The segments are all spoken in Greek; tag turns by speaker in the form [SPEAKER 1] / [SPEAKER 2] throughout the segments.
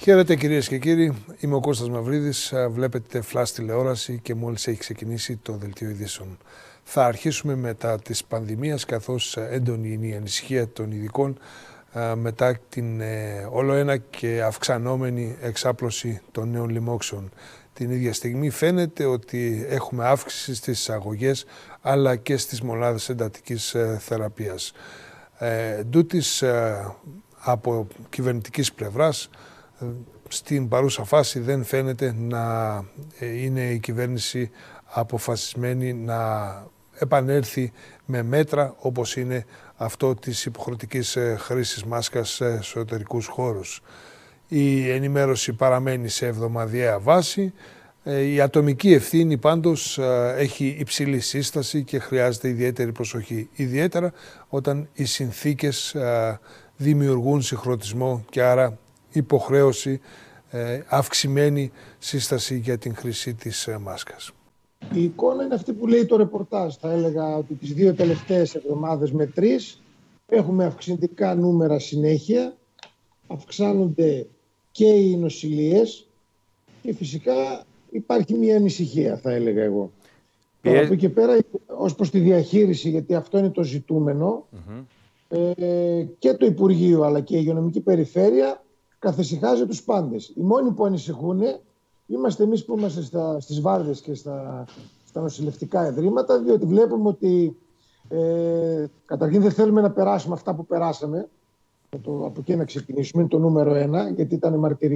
[SPEAKER 1] Χαίρετε κυρίες και κύριοι, είμαι ο Κώστας Μαυρίδης, βλέπετε Flash τηλεόραση και μόλις έχει ξεκινήσει το Δελτίο Ειδήσεων. Θα αρχίσουμε μετά της πανδημίας, καθώς έντονη είναι η ανησυχία των ειδικών μετά την όλο-ένα και αυξανόμενη εξάπλωση των νέων λοιμόξεων. Την ίδια στιγμή φαίνεται ότι έχουμε αύξηση στις εισαγωγές αλλά και στις μονάδες εντατικής θεραπείας. Ντούτοις από κυβερνητικής πλευράς, στην παρούσα φάση δεν φαίνεται να είναι η κυβέρνηση αποφασισμένη να επανέλθει με μέτρα όπως είναι αυτό της υποχρεωτικής χρήσης μάσκας σε εσωτερικούς χώρους. Η ενημέρωση παραμένει σε εβδομαδιαία βάση. Η ατομική ευθύνη πάντως έχει υψηλή σύσταση και χρειάζεται ιδιαίτερη προσοχή, ιδιαίτερα όταν οι συνθήκες δημιουργούν συγχρονισμό και άρα υποχρέωση, αυξημένη σύσταση για την χρήση της μάσκας.
[SPEAKER 2] Η εικόνα είναι αυτή που λέει το ρεπορτάζ. Θα έλεγα ότι τις δύο τελευταίες εβδομάδες με τρεις έχουμε αυξητικά νούμερα συνέχεια. Αυξάνονται και οι νοσηλίες και φυσικά υπάρχει μια ανησυχία, θα έλεγα εγώ. Τώρα, από εκεί και πέρα, ως προς τη διαχείριση, γιατί αυτό είναι το ζητούμενο, και το Υπουργείο αλλά και η Υγειονομική Περιφέρεια καθησυχάζει τους πάντες. Οι μόνοι που ανησυχούν είμαστε εμείς που είμαστε στις βάρδιες και στα νοσηλευτικά ιδρύματα, διότι βλέπουμε ότι καταρχήν δεν θέλουμε να περάσουμε αυτά που περάσαμε. Από εκεί να ξεκινήσουμε, είναι το νούμερο 1, γιατί ήταν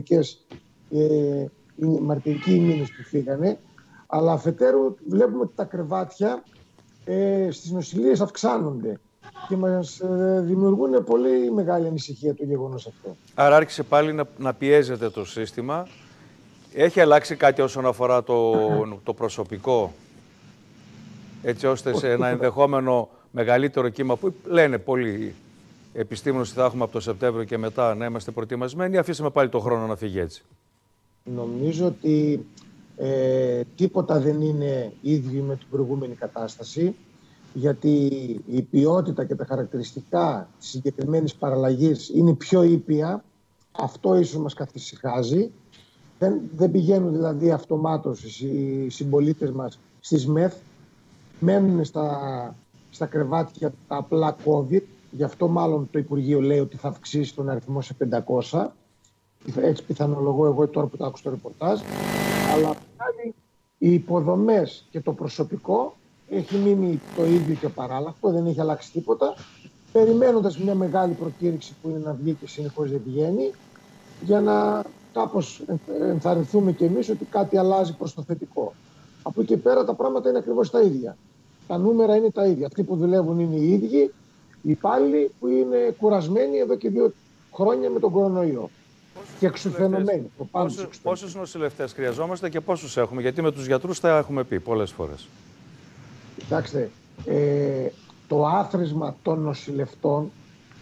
[SPEAKER 2] μαρτυρικοί οι μήνες που φύγανε. Αλλά αφετέρου βλέπουμε ότι τα κρεβάτια στις νοσηλείες αυξάνονται και μας δημιουργούν πολύ μεγάλη ανησυχία το γεγονός αυτό.
[SPEAKER 3] Άρα άρχισε πάλι να πιέζεται το σύστημα. Έχει αλλάξει κάτι όσον αφορά το προσωπικό, έτσι ώστε σε ένα ενδεχόμενο μεγαλύτερο κύμα που λένε πολλοί επιστήμονες ότι θα έχουμε από το Σεπτέμβριο και μετά να είμαστε προετοιμασμένοι, αφήσαμε πάλι το χρόνο να φύγει έτσι?
[SPEAKER 2] Νομίζω ότι τίποτα δεν είναι ίδιο με την προηγούμενη κατάσταση, γιατί η ποιότητα και τα χαρακτηριστικά της συγκεκριμένης παραλλαγής είναι πιο ήπια. Αυτό ίσως μας καθησυχάζει. Δεν πηγαίνουν δηλαδή αυτομάτως οι συμπολίτες μας στις ΜΕΘ, μένουν στα κρεβάτια τα απλά COVID. Γι' αυτό μάλλον το Υπουργείο λέει ότι θα αυξήσει τον αριθμό σε 500. Έτσι πιθανολογώ εγώ τώρα που το άκουσα το ρεπορτάζ. Αλλά πάλι οι υποδομές και το προσωπικό έχει μείνει το ίδιο και παράλλαχτο, δεν έχει αλλάξει τίποτα, περιμένοντας μια μεγάλη προκήρυξη που είναι να βγει και συνεχώς δεν βγαίνει, για να κάπως ενθαρρυνθούμε κι εμείς ότι κάτι αλλάζει προς το θετικό. Από εκεί και πέρα τα πράγματα είναι ακριβώς τα ίδια. Τα νούμερα είναι τα ίδια. Αυτοί που δουλεύουν είναι οι ίδιοι, οι υπάλληλοι που είναι κουρασμένοι εδώ και 2 χρόνια με τον κορονοϊό. Και εξουθενωμένοι.
[SPEAKER 3] Πόσους νοσηλευτές χρειαζόμαστε και πόσους έχουμε? Γιατί με τους γιατρούς τα έχουμε πει πολλές φορές.
[SPEAKER 2] Κοιτάξτε, το άθροισμα των νοσηλευτών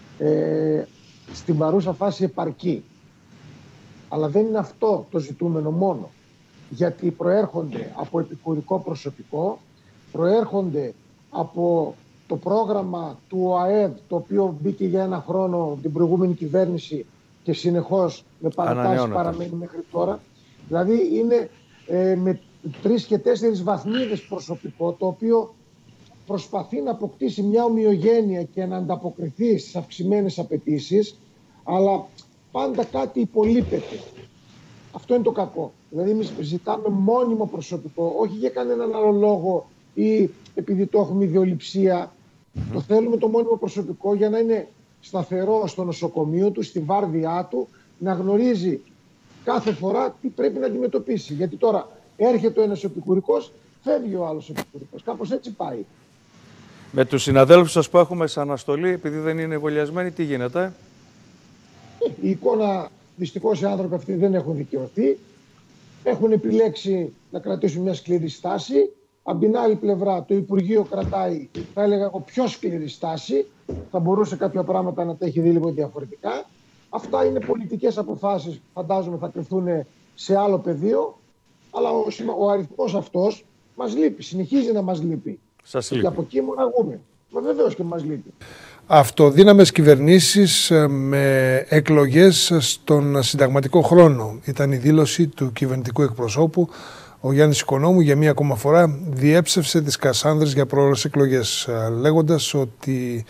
[SPEAKER 2] στην παρούσα φάση επαρκεί. Αλλά δεν είναι αυτό το ζητούμενο μόνο. Γιατί προέρχονται από επικουρικό προσωπικό, προέρχονται από το πρόγραμμα του ΟΑΕΔ, το οποίο μπήκε για 1 χρόνο την προηγούμενη κυβέρνηση και συνεχώς με παρατάσεις παραμένει μέχρι τώρα. Δηλαδή είναι με 3 και 4 βαθμίδες προσωπικό, το οποίο προσπαθεί να αποκτήσει μια ομοιογένεια και να ανταποκριθεί στις αυξημένες απαιτήσεις, αλλά πάντα κάτι υπολείπεται. Αυτό είναι το κακό. Δηλαδή εμείς ζητάμε μόνιμο προσωπικό, όχι για κανέναν άλλο λόγο ή επειδή το έχουμε ιδεολειψία. Το θέλουμε το μόνιμο προσωπικό για να είναι σταθερό στο νοσοκομείο του, στη βάρδιά του, να γνωρίζει κάθε φορά τι πρέπει να αντιμετωπίσει. Γιατί τώρα έρχεται ο ένας επικουρικός, φεύγει ο άλλος επικουρικός. Κάπως έτσι πάει.
[SPEAKER 3] Με τους συναδέλφους σας που έχουμε σε αναστολή, επειδή δεν είναι εμβολιασμένοι, τι γίνεται?
[SPEAKER 2] Η εικόνα, δυστυχώς οι άνθρωποι αυτοί δεν έχουν δικαιωθεί. Έχουν επιλέξει να κρατήσουν μια σκληρή στάση. Από την άλλη πλευρά το Υπουργείο κρατάει, θα έλεγα εγώ, πιο σκληρή στάση. Θα μπορούσε κάποια πράγματα να τα έχει δει λίγο διαφορετικά. Αυτά είναι πολιτικές αποφάσεις, φαντάζομαι θα κρυφθούν σε άλλο πεδίο. Αλλά ο αριθμός αυτός μας λείπει, συνεχίζει να μας λείπει.
[SPEAKER 3] Σας λείπει.
[SPEAKER 2] Και από εκεί μοναγούμε. Βεβαίως και μας λείπει.
[SPEAKER 1] Αυτοδύναμες κυβερνήσεις με εκλογές στον συνταγματικό χρόνο. Ήταν η δήλωση του κυβερνητικού εκπροσώπου. Ο Γιάννης Οικονόμου για μία ακόμα φορά διέψευσε τις Κασάνδρες για πρόορες εκλογές, λέγοντας ότι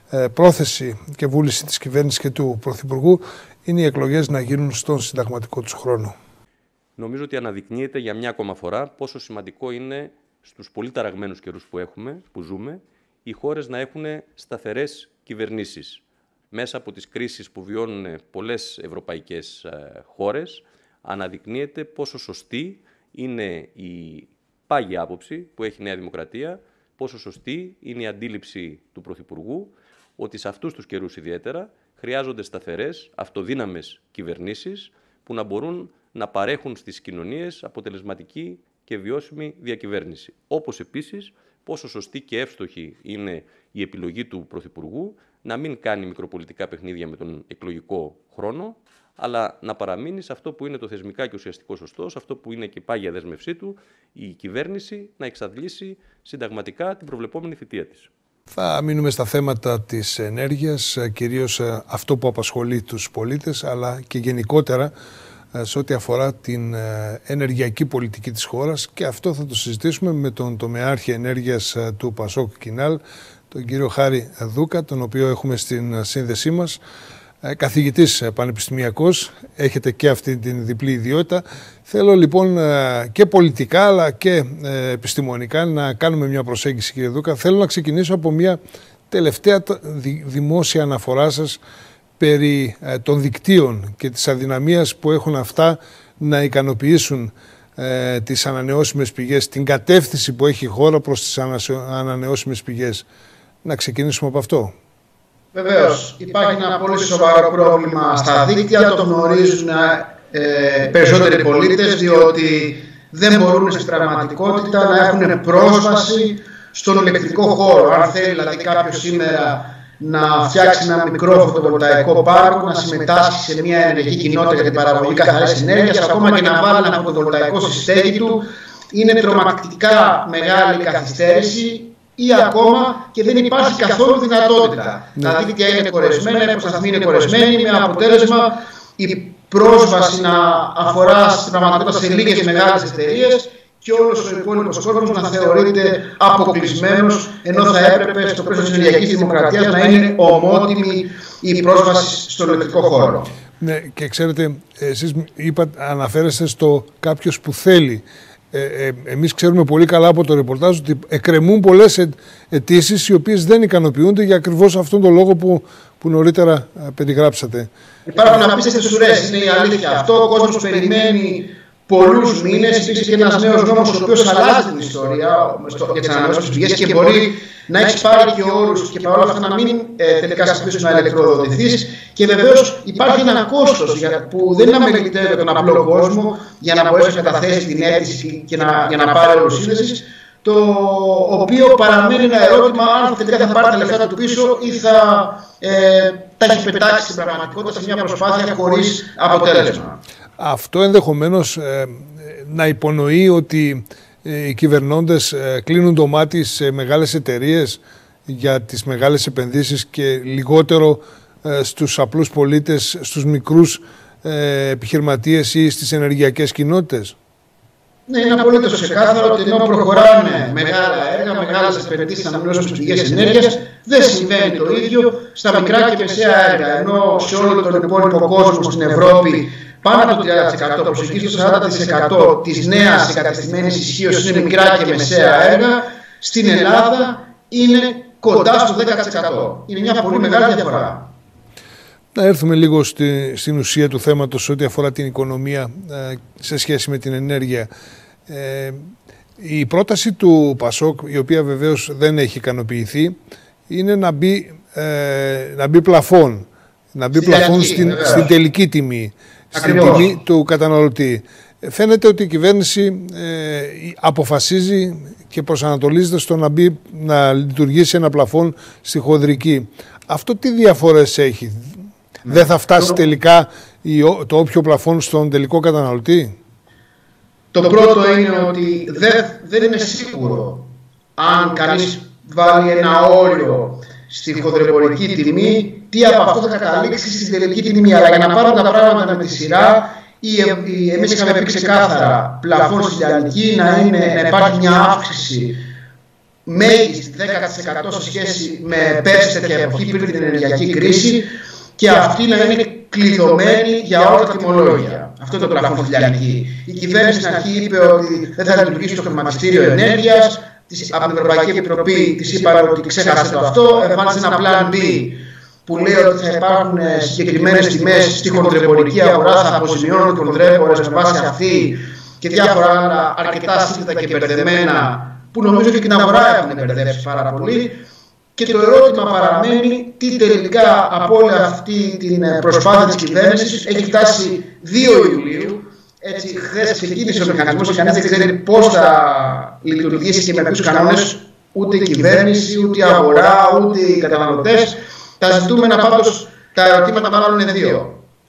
[SPEAKER 1] πρόθεση και βούληση της κυβέρνησης και του Πρωθυπουργού είναι οι εκλογές να γίνουν στον συνταγματικό τους χρόνο.
[SPEAKER 4] Νομίζω ότι αναδεικνύεται για μια ακόμα φορά πόσο σημαντικό είναι στους πολύ ταραγμένους καιρούς που ζούμε, οι χώρες να έχουν σταθερές κυβερνήσεις. Μέσα από τις κρίσεις που βιώνουν πολλές ευρωπαϊκές χώρες, αναδεικνύεται πόσο σωστή είναι η πάγια άποψη που έχει η Νέα Δημοκρατία, πόσο σωστή είναι η αντίληψη του Πρωθυπουργού, ότι σε αυτούς τους καιρούς ιδιαίτερα χρειάζονται σταθερές, αυτοδύναμες κυβερνήσεις που να μπορούν να παρέχουν στις κοινωνίες αποτελεσματική και βιώσιμη διακυβέρνηση. Όπως επίσης, πόσο σωστή και εύστοχη είναι η επιλογή του Πρωθυπουργού να μην κάνει μικροπολιτικά παιχνίδια με τον εκλογικό χρόνο, αλλά να παραμείνει σε αυτό που είναι το θεσμικά και ουσιαστικό σωστό, σε αυτό που είναι και η πάγια δέσμευσή του, η κυβέρνηση να εξαντλήσει συνταγματικά την προβλεπόμενη θητεία της.
[SPEAKER 1] Θα μείνουμε στα θέματα της ενέργειας, κυρίως αυτό που απασχολεί τους πολίτες, αλλά και γενικότερα σε ό,τι αφορά την ενεργειακή πολιτική της χώρας, και αυτό θα το συζητήσουμε με τον τομεάρχη ενέργειας του Πασόκ Κινάλ, τον κύριο Χάρη Δούκα, τον οποίο έχουμε στην σύνδεσή μας. Καθηγητής πανεπιστημιακός, έχετε και αυτή την διπλή ιδιότητα. Θέλω λοιπόν και πολιτικά αλλά και επιστημονικά να κάνουμε μια προσέγγιση, κύριε Δούκα. Θέλω να ξεκινήσω από μια τελευταία δημόσια αναφορά σας περί των δικτύων και της αδυναμίας που έχουν αυτά να ικανοποιήσουν τις ανανεώσιμες πηγές, την κατεύθυνση που έχει η χώρα προς τις ανανεώσιμες πηγές. Να ξεκινήσουμε από αυτό.
[SPEAKER 5] Βεβαίως, υπάρχει ένα πολύ σοβαρό πρόβλημα στα δίκτυα, το γνωρίζουν περισσότεροι πολίτες, διότι δεν μπορούν στην πραγματικότητα να έχουν πρόσβαση στον ηλεκτρικό χώρο. Αν θέλει δηλαδή κάποιος σήμερα να φτιάξει ένα μικρό φωτοβολταϊκό πάρκο, να συμμετάσχει σε μια ενεργειακή κοινότητα για την παραγωγή καθαρής ενέργειας, ακόμα και να βάλει ένα φωτοβολταϊκό στη στέγη του, είναι τρομακτικά μεγάλη καθυστέρηση. Ή ακόμα και δεν υπάρχει καθόλου δυνατότητα. Τα δίκτυα είναι κορεσμένα, οι υποσταθμοί είναι κορεσμένοι, με αποτέλεσμα η πρόσβαση να αφορά στην πραγματικότητα σε λίγες μεγάλες εταιρείες και όλος ο υπόλοιπος κόσμος να θεωρείται αποκλεισμένος, ενώ θα έπρεπε στο πλαίσιο της ενεργειακής δημοκρατίας να είναι ομότιμη η πρόσβαση στον ηλεκτρικό χώρο.
[SPEAKER 1] Ναι, και ξέρετε, εσείς αναφέρεστε στο κάποιος που θέλει. Εμείς ξέρουμε πολύ καλά από το ρεπορτάζ ότι εκκρεμούν πολλές αιτήσεις οι οποίες δεν ικανοποιούνται για ακριβώς αυτόν τον λόγο που νωρίτερα περιγράψατε.
[SPEAKER 5] Υπάρχουν απίστευτες ουρές, είναι η αλήθεια. Αυτό ο κόσμος περιμένει πολλούς μήνες. Υπήρξε και ένας νέος νόμος ο οποίος αλλάζει την ιστορία για τις ανανεώσιμες πηγές και μπορεί να έχει πάρει και όρους και παρόλα αυτά να μην τελικά σε να ηλεκτροδοτηθείς. Και βεβαίως υπάρχει ένα κόστος που δεν αμελητεύεται τον απλό κόσμο για να μπορέσει να καταθέσει την αίτηση και για να πάρει ολοσύνδεσης, το οποίο παραμένει ένα ερώτημα αν τελικά θα πάρει τα λεφτά του πίσω ή θα τα έχει πετάξει στην πραγματικότητα σε μια προσπάθεια χωρίς αποτέλεσμα.
[SPEAKER 1] Αυτό ενδεχομένως να υπονοεί ότι οι κυβερνώντες κλείνουν το μάτι σε μεγάλες εταιρείες για τις μεγάλες επενδύσεις και λιγότερο στους απλούς πολίτες, στους μικρούς επιχειρηματίες ή στις ενεργειακές κοινότητες.
[SPEAKER 5] Ναι, είναι απολύτως ξεκάθαρο ότι ενώ προχωράνε μεγάλα έργα, μεγάλες επενδύσεις σε ανανεώσιμες πηγές ενέργειας, δεν συμβαίνει το ίδιο στα μικρά και μεσαία έργα. Ενώ σε όλο τον υπόλοιπο κόσμο στην Ευρώπη πάνω από το 30%, προσεγγίζει το 40% της νέας εγκατεστημένης ισχύως είναι μικρά και μεσαία έργα, στην Ελλάδα είναι κοντά στο 10%. Είναι μια πολύ μεγάλη διαφορά.
[SPEAKER 1] Να έρθουμε λίγο στην ουσία του θέματος ό,τι αφορά την οικονομία σε σχέση με την ενέργεια. Η πρόταση του Πασόκ, η οποία βεβαίως δεν έχει ικανοποιηθεί, είναι να μπει πλαφόν. Να μπει πλαφόν στην τελική τιμή, στην τιμή του καταναλωτή. Φαίνεται ότι η κυβέρνηση αποφασίζει και προσανατολίζεται στο να λειτουργήσει ένα πλαφόν στη χονδρική. Αυτό τι διαφορές έχει? Δεν θα φτάσει τελικά το όποιο πλαφόν στον τελικό καταναλωτή?
[SPEAKER 5] Το πρώτο είναι ότι δεν είναι σίγουρο αν κανείς βάλει ένα όριο στη χονδρεμπορική τιμή, τι από αυτό θα καταλήξει στην τελική τιμή. Αλλά για να πάρουν τα πράγματα με τη σειρά, εμείς είχαμε πει ξεκάθαρα πλαφόν στη λιανική να υπάρχει μια αύξηση μέγιστη 10% σε σχέση με πέρσι τέτοια εποχή πριν την ενεργειακή κρίση, και αυτή να είναι κλειδωμένη για όλα τα τιμολόγια. Αυτό είναι το πλαφόν στη λιανική. Η κυβέρνηση στην αρχή είπε ότι δεν θα λειτουργήσει το χρηματιστήριο ενέργειας. Από την Ευρωπαϊκή Επιτροπή της είπαν ότι ξέχασε το αυτό. Έβαλε ένα plan B που λέει ότι θα υπάρχουν συγκεκριμένες τιμές στη χονδρεμπορική αγορά, θα αποζημιώνουν οι χονδρέμπορες με βάση αυτή και διάφορα άλλα αρκετά σύνθετα και μπερδεμένα, που νομίζω και την αγορά έχουν μπερδέψει πάρα πολύ. Και το ερώτημα παραμένει τι τελικά από όλη αυτή την προσπάθεια της κυβέρνησης έχει φτάσει 2 Ιουλίου. Έτσι, χθες ξεκίνησε ο μηχανισμός και κανείς δεν ξέρει πώς θα λειτουργήσει και με ποιους κανόνες, ούτε η κυβέρνηση, ούτε η αγορά, ούτε οι καταναλωτές. Τα ζητούμενα πάντως, τα ερωτήματα μάλλον είναι 2.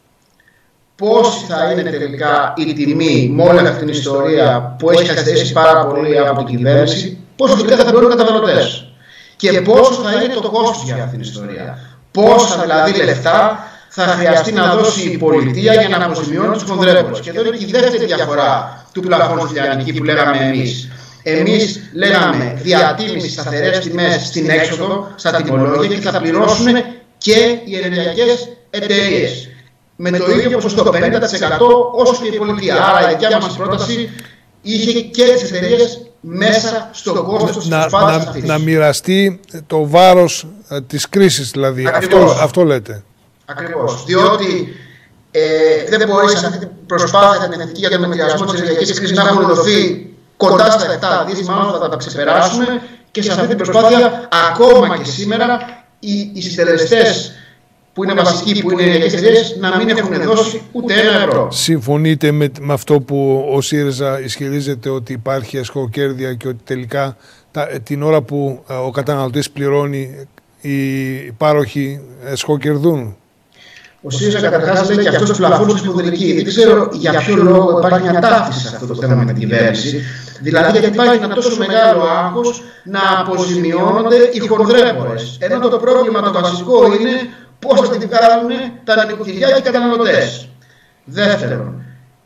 [SPEAKER 5] Πώς θα είναι τελικά η τιμή με όλη αυτή την ιστορία που έχει καθυστερήσει πάρα πολύ από την κυβέρνηση, πόσο τελικά θα πληρώνουν οι καταναλωτές και πόσο θα είναι το κόστος για αυτή την ιστορία. Πόσα δηλαδή λεφτά θα χρειαστεί να δώσει η πολιτεία για να αποζημιώνει τους χονδρέμπορες. Και εδώ είναι και η δεύτερη διαφορά του πλαφόν στη λιανική που λέγαμε εμείς. Εμείς λέγαμε διατίμηση σταθερές τιμές στην έξοδο, στα τιμολόγια, και θα πληρώσουν και οι ενεργειακές εταιρείες. Με το ίδιο ποσοστό, 50% όσο και η πολιτεία. Άρα η δικιά μας πρόταση είχε και τις εταιρείες μέσα στο κόστος της προσπάθειας αυτής.
[SPEAKER 1] Να μοιραστεί το βάρος της κρίσης, δηλαδή. Αυτό λέτε.
[SPEAKER 5] Ακριβώς. Διότι δεν μπορεί σε αυτή την προσπάθεια την εθνική για τον μετριασμό της ενεργειακής κρίσης να έχουν δοθεί κοντά στα 7 δις, μάλλον θα τα ξεπεράσουμε, και σε αυτή την προσπάθεια ακόμα και σήμερα οι συντελεστές που είναι βασικοί, που είναι οι ενεργειακές εταιρείες, να μην έχουν δώσει ούτε €1.
[SPEAKER 1] Συμφωνείτε με αυτό που ο ΣΥΡΙΖΑ ισχυρίζεται, ότι υπάρχει εσχοκέρδεια και ότι τελικά την ώρα που ο καταναλωτής πληρώνει, οι πάροχοι εσχοκερδούν?
[SPEAKER 5] Ο ΣΥΡΙΖΑ καταρχάς λέει και αυτός τους πλαφόνους στην υποδηλική. Δεν ξέρω για ποιο λόγο υπάρχει μια ταύτιση σε αυτό το θέμα με την κυβέρνηση. Δηλαδή, γιατί υπάρχει ένα τόσο μεγάλο άγχος να αποζημιώνονται οι χονδρέμπορες. Ενώ το πρόβλημα το βασικό είναι πώς θα την βγάλουν τα νοικοκυριά και οι καταναλωτές. Δεύτερον,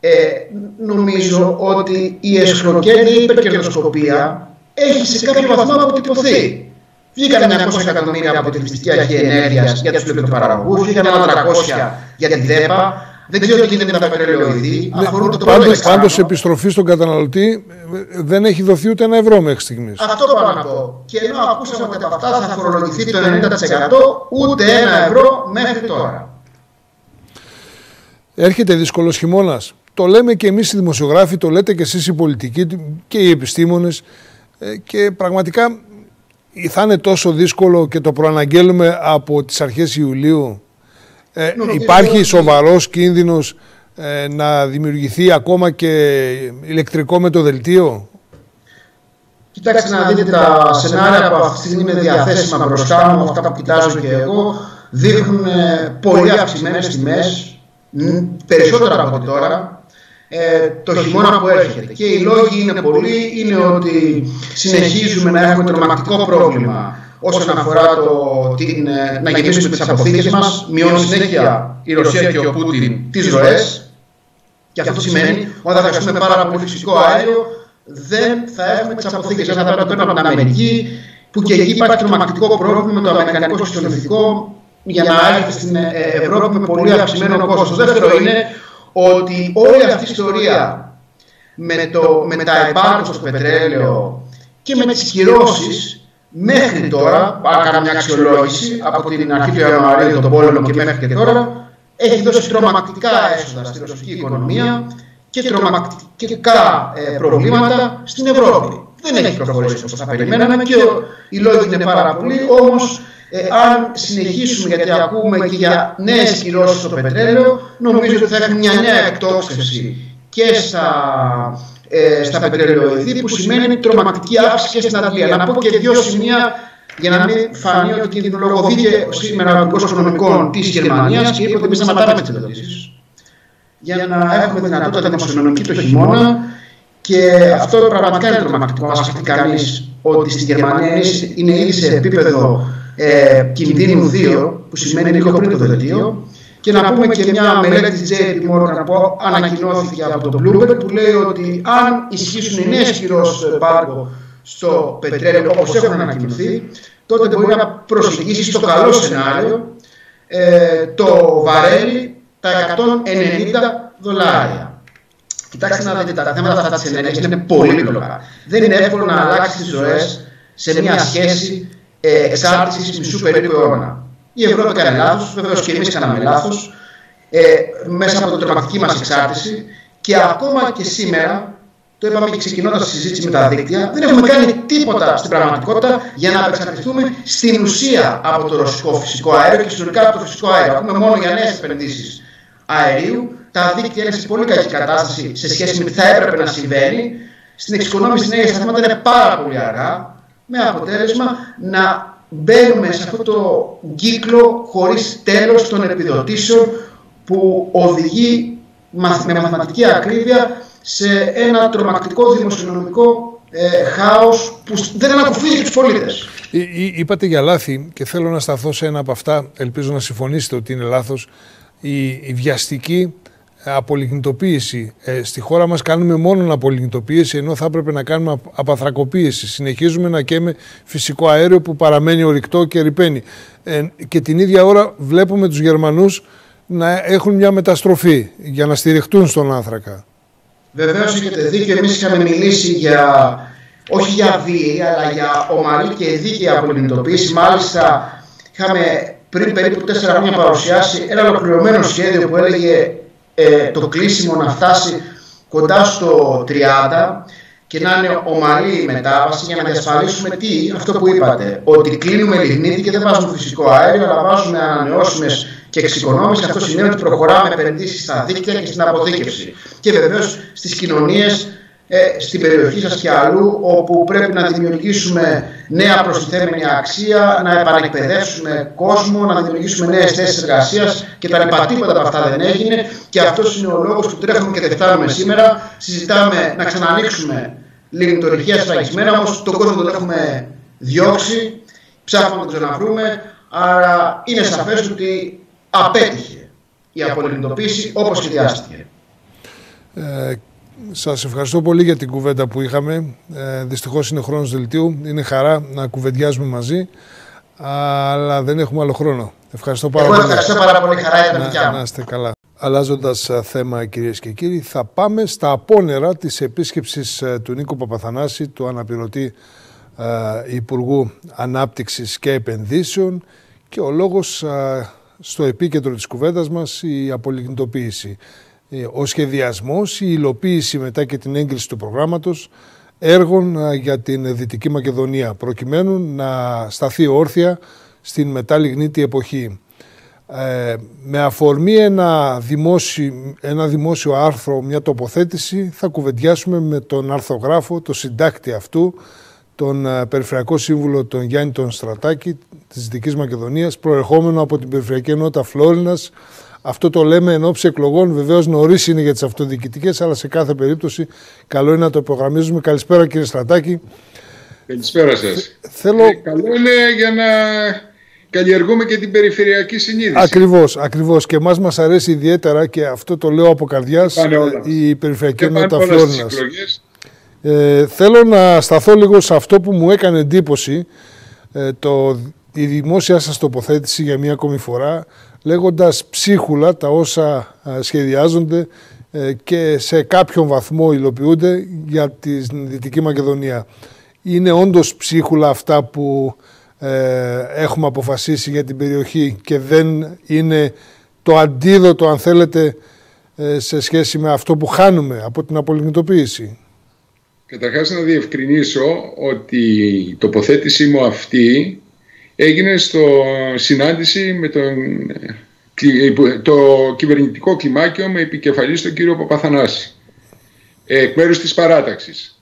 [SPEAKER 5] νομίζω ότι η εσχροκέρδεια, η υπερκερδοσκοπία έχει σε κάποιο βαθμό αποτυπωθεί. Βγήκαν 900 εκατομμύρια από τη Ρυθμιστική Αρχή Ενέργειας για τους ηλεκτροπαραγωγούς, βγήκαν άλλα 300 για την ΔΕΠΑ. Δεν ξέρω τι γίνεται με τα πετρελαιοειδή.
[SPEAKER 1] Πάντως, επιστροφή στον καταναλωτή δεν έχει δοθεί ούτε €1 μέχρι στιγμής.
[SPEAKER 5] Αυτό πάω να πω. Και ενώ ακούσαμε ότι από αυτά θα φορολογηθεί το 90%, ούτε €1 μέχρι τώρα.
[SPEAKER 1] Έρχεται δύσκολος χειμώνας. Το λέμε και εμείς οι δημοσιογράφοι, το λέτε και εσείς οι πολιτικοί και οι επιστήμονες. Και πραγματικά θα είναι τόσο δύσκολο και το προαναγγέλουμε από τις αρχές Ιουλίου. Υπάρχει σοβαρός κίνδυνος να δημιουργηθεί ακόμα και ηλεκτρικό μετοδελτίο?
[SPEAKER 5] Κοιτάξτε να δείτε, τα σενάρια που αυτή τη στιγμή είναι διαθέσιμα μπροστά μου, αυτά που κοιτάζω και εγώ, δείχνουν πολύ αυξημένες τιμές, περισσότερα από ό,τι τώρα, το χειμώνα που έρχεται. Και οι λόγοι είναι πολλοί. Είναι ότι συνεχίζουμε να έχουμε τρομακτικό πρόβλημα όσον αφορά να γεμίσουμε τις αποθήκες μας. Μειώνει συνέχεια η Ρωσία και ο Πούτιν τις ροές. Και αυτό σημαίνει ότι θα χρειαστούμε πάρα πολύ φυσικό αέριο, δεν θα έχουμε τις αποθήκες. Θα πρέπει να παίρνουμε από την Αμερική, που και εκεί υπάρχει τρομακτικό πρόβλημα με το αμερικανικό συστολιστικό για να έρθει στην Ευρώπη με πολύ αυξημένο κόστος. Δεύτερο είναι ότι όλη αυτή η ιστορία με τα εμπάργκο στο πετρέλαιο και με τις κυρώσεις μέχρι τώρα, έκανα μια αξιολόγηση από την αρχή του Ιανουαρίου για τον πόλεμο και μέχρι και τώρα, έχει δώσει τρομακτικά έσοδα στη ρωσική οικονομία και τρομακτικά προβλήματα στην Ευρώπη. Δεν έχει προχωρήσει όπως θα περιμέναμε και οι λόγοι είναι πάρα πολλοί, όμως αν συνεχίσουμε, γιατί ακούμε και για νέες κυρώσεις στο πετρέλαιο, νομίζω ότι θα έχουμε μια νέα εκτόξευση και στα πετρελαιοειδή, που σημαίνει τρομακτική αύξηση και στην Αγγλία. Να πω και 2 σημεία για να μην φανεί ότι κινδυνολογήθηκε σήμερα ο Υπουργός Οικονομικών της Γερμανίας και είπε ότι εμείς σταματάμε τις επιδοτήσεις για να έχουμε δυνατότητα δημοσιονομική το χειμώνα. Και αυτό πραγματικά είναι τρομακτικό. Αν σκεφτεί κανείς ότι στη Γερμανία είναι ήδη σε επίπεδο κινδύνου 2, που σημαίνει λίγο πριν το δελτίο. Και να πούμε και μια μελέτη της JP Morgan που ανακοινώθηκε από το Bloomberg, που λέει ότι αν ισχύσουν οι νέες κυρώσεις στο εμπάργκο στο πετρέλαιο όπως έχουν ανακοινωθεί, τότε μπορεί να προσεγγίσει στο καλό σενάριο το βαρέλι τα $190. Κοιτάξτε να δείτε, τα θέματα αυτά της ενέργειας είναι πολύπλοκα. Δεν είναι εύκολο να αλλάξει τις ζωές σε μια σχέση εξάρτησης μισού περίπου αιώνα. Η Ευρώπη έκανε λάθος, βεβαίως και εμείς κάναμε λάθος, μέσα από την τρομακτική μας εξάρτηση, και ακόμα και σήμερα, το είπαμε και ξεκινώντας τη συζήτηση με τα δίκτυα, δεν έχουμε κάνει τίποτα στην πραγματικότητα για να απεξαρτηθούμε στην ουσία από το ρωσικό φυσικό αέριο και συνολικά από το φυσικό αέριο. Ακούμε μόνο για νέες επενδύσεις αερίου. Τα δίκτυα είναι σε πολύ κακή κατάσταση σε σχέση με τι θα έπρεπε να συμβαίνει. Στην εξοικονόμηση της ενέργειας τα θέματα είναι πάρα πολύ αργά, με αποτέλεσμα να μπαίνουμε σε αυτό το κύκλο χωρίς τέλος των επιδοτήσεων που οδηγεί με μαθηματική ακρίβεια σε ένα τρομακτικό δημοσιονομικό χάος που δεν ανακουφίζει τους πολίτες.
[SPEAKER 1] Είπατε για λάθη και θέλω να σταθώ σε ένα από αυτά, ελπίζω να συμφωνήσετε ότι είναι λάθος, η βιαστική απολιγνητοποίηση. Στη χώρα μας κάνουμε μόνο απολιγνητοποίηση, ενώ θα έπρεπε να κάνουμε απαθρακοποίηση. Συνεχίζουμε να καίμε φυσικό αέριο που παραμένει ορυκτό και ρυπαίνει. Και την ίδια ώρα βλέπουμε τους Γερμανούς να έχουν μια μεταστροφή για να στηριχτούν στον άνθρακα.
[SPEAKER 5] Βεβαίως έχετε δίκιο. Εμείς είχαμε μιλήσει όχι για βίαιη, αλλά για ομαλή και δίκαιη απολιγνητοποίηση. Μάλιστα είχαμε πριν περίπου 4 χρόνια παρουσιάσει ένα ολοκληρωμένο σχέδιο που έλεγε το κλείσιμο να φτάσει κοντά στο 30 και να είναι ομαλή η μετάβαση, για να διασφαλίσουμε αυτό που είπατε, ότι κλείνουμε λιγνίτη και δεν βάζουμε φυσικό αέριο, αλλά βάζουμε ανανεώσιμες και εξοικονόμηση. Αυτό σημαίνει ότι προχωράμε επενδύσεις στα δίκτυα και στην αποθήκευση. Και βεβαίως στις κοινωνίες, στην περιοχή σας και αλλού, όπου πρέπει να δημιουργήσουμε νέα προστιθέμενη αξία, να επανεκπαιδεύσουμε κόσμο, να δημιουργήσουμε νέες θέσεις εργασίας κτλ. Τίποτα από αυτά δεν έγινε, και αυτός είναι ο λόγος που τρέχουμε και δεν φτάνουμε σήμερα. Συζητάμε να ξανανοίξουμε λιγνητορυχεία σφραγισμένα, όμως τον κόσμο τον έχουμε διώξει, ψάχνουμε να τον ξαναβρούμε. Άρα είναι σαφές ότι απέτυχε η απολιγνητοποίηση όπως σχεδιάστηκε.
[SPEAKER 1] Σας ευχαριστώ πολύ για την κουβέντα που είχαμε. Δυστυχώς είναι χρόνος δελτίου. Είναι χαρά να κουβεντιάζουμε μαζί, αλλά δεν έχουμε άλλο χρόνο. Ευχαριστώ πάρα πολύ.
[SPEAKER 5] Ευχαριστώ πάρα πολύ. Χαρά ήταν δικιά μου.
[SPEAKER 1] Να είστε καλά. Αλλάζοντας θέμα, κυρίες και κύριοι, θα πάμε στα απόνερα της επίσκεψης του Νίκου Παπαθανάση, του αναπληρωτή Υπουργού Ανάπτυξης και Επενδύσεων, και ο λόγος στο επίκεντρο της κουβέντας μας, η απολιγνητοποίηση. Ο σχεδιασμός, η υλοποίηση μετά και την έγκριση του προγράμματος έργων για την Δυτική Μακεδονία, προκειμένου να σταθεί όρθια στην μεταλιγνίτη εποχή. Με αφορμή ένα δημόσιο άρθρο, μια τοποθέτηση, θα κουβεντιάσουμε με τον αρθογράφο, τον συντάκτη αυτού, τον Περιφερειακό Σύμβουλο, τον Γιάννη τον Στρατάκη της Δυτικής Μακεδονίας, προερχόμενο από την Περιφερειακή Ενότητα Φλόρινας. Αυτό το λέμε εν ώψη εκλογών. Βεβαίως νωρίς είναι για τις αυτοδιοικητικές, αλλά σε κάθε περίπτωση καλό είναι να το υπογραμμίζουμε. Καλησπέρα, κύριε Στρατάκη.
[SPEAKER 6] Καλησπέρα σας. Καλό είναι για να καλλιεργούμε και την περιφερειακή συνείδηση.
[SPEAKER 1] Ακριβώς. Και εμάς μας αρέσει ιδιαίτερα, και αυτό το λέω από καρδιάς, η Περιφερειακή Ενότητα Φλόρινας. Θέλω να σταθώ λίγο σε αυτό που μου έκανε εντύπωση, η δημόσια σας τοποθέτηση για μία ακόμη φορά, λέγοντας ψίχουλα τα όσα σχεδιάζονται και σε κάποιον βαθμό υλοποιούνται για τη Δυτική Μακεδονία. Είναι όντως ψίχουλα αυτά που έχουμε αποφασίσει για την περιοχή και δεν είναι το αντίδοτο, αν θέλετε, σε σχέση με αυτό που χάνουμε από την απολιγνητοποίηση?
[SPEAKER 6] Καταρχάς να διευκρινίσω ότι η τοποθέτησή μου αυτή έγινε στο συνάντηση με το κυβερνητικό κλιμάκιο με επικεφαλής τον κύριο Παπαθανάση, εκ μέρους της παράταξης.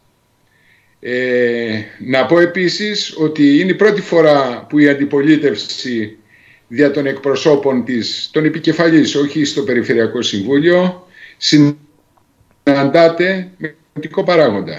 [SPEAKER 6] Να πω επίσης ότι είναι η πρώτη φορά που η αντιπολίτευση δια των εκπροσώπων της, των επικεφαλής, όχι στο Περιφερειακό Συμβούλιο, συναντάται με πολιτικό παράγοντα.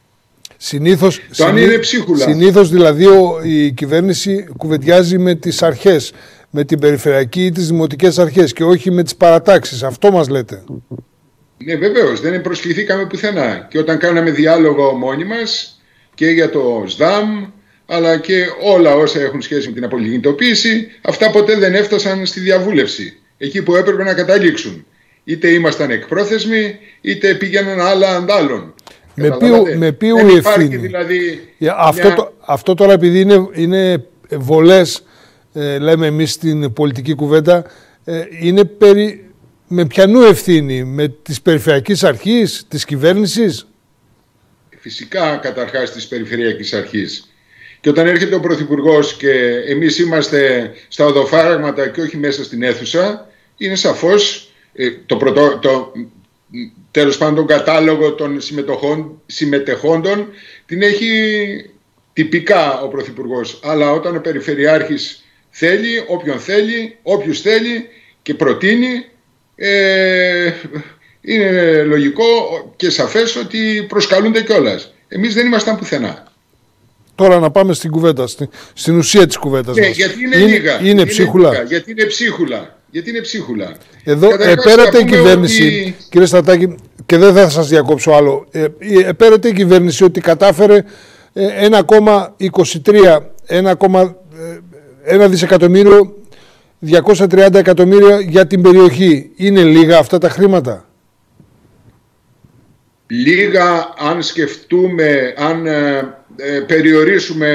[SPEAKER 1] Συνήθως δηλαδή η κυβέρνηση κουβεντιάζει με τις αρχές, με την περιφερειακή ή τις δημοτικές αρχές και όχι με τις παρατάξεις. Αυτό μας λέτε.
[SPEAKER 6] Ναι, βεβαίως. Δεν προσκληθήκαμε πουθενά. Και όταν κάναμε διάλογο μόνοι μας και για το ΣΔΑΜ, αλλά και όλα όσα έχουν σχέση με την απολιγνητοποίηση, αυτά ποτέ δεν έφτασαν στη διαβούλευση, εκεί που έπρεπε να καταλήξουν. Είτε ήμασταν εκπρόθεσμοι, είτε πήγαιναν άλλα αντάλλων.
[SPEAKER 1] Με ποιο ευθύνη. Δηλαδή αυτό τώρα επειδή είναι βολές, λέμε εμείς στην πολιτική κουβέντα, είναι με ποιανού ευθύνη, με της Περιφερειακής Αρχής, της κυβέρνησης?
[SPEAKER 6] Φυσικά καταρχάς της Περιφερειακής Αρχής. Και όταν έρχεται ο Πρωθυπουργός και εμείς είμαστε στα οδοφάραγματα και όχι μέσα στην αίθουσα, είναι σαφώς τέλος πάντων τον κατάλογο των συμμετεχόντων την έχει τυπικά ο Πρωθυπουργός. Αλλά όταν ο Περιφερειάρχης θέλει, όποιους θέλει και προτείνει, είναι λογικό και σαφές ότι προσκαλούνται κιόλας. Εμείς δεν ήμασταν πουθενά.
[SPEAKER 1] Τώρα να πάμε στην κουβέντα, στην ουσία της κουβέντας μας.
[SPEAKER 6] Γιατί είναι λίγα.
[SPEAKER 1] Είναι ψίχουλα.
[SPEAKER 6] Γιατί είναι ψίχουλα.
[SPEAKER 1] Εδώ επέρατε η κυβέρνηση, κύριε Στρατάκη, και δεν θα σας διακόψω άλλο, επέρατε η κυβέρνηση ότι κατάφερε 1,23, 1 δισεκατομμύριο, 230 εκατομμύρια για την περιοχή. Είναι λίγα αυτά τα χρήματα?
[SPEAKER 6] Λίγα αν σκεφτούμε, αν περιορίσουμε,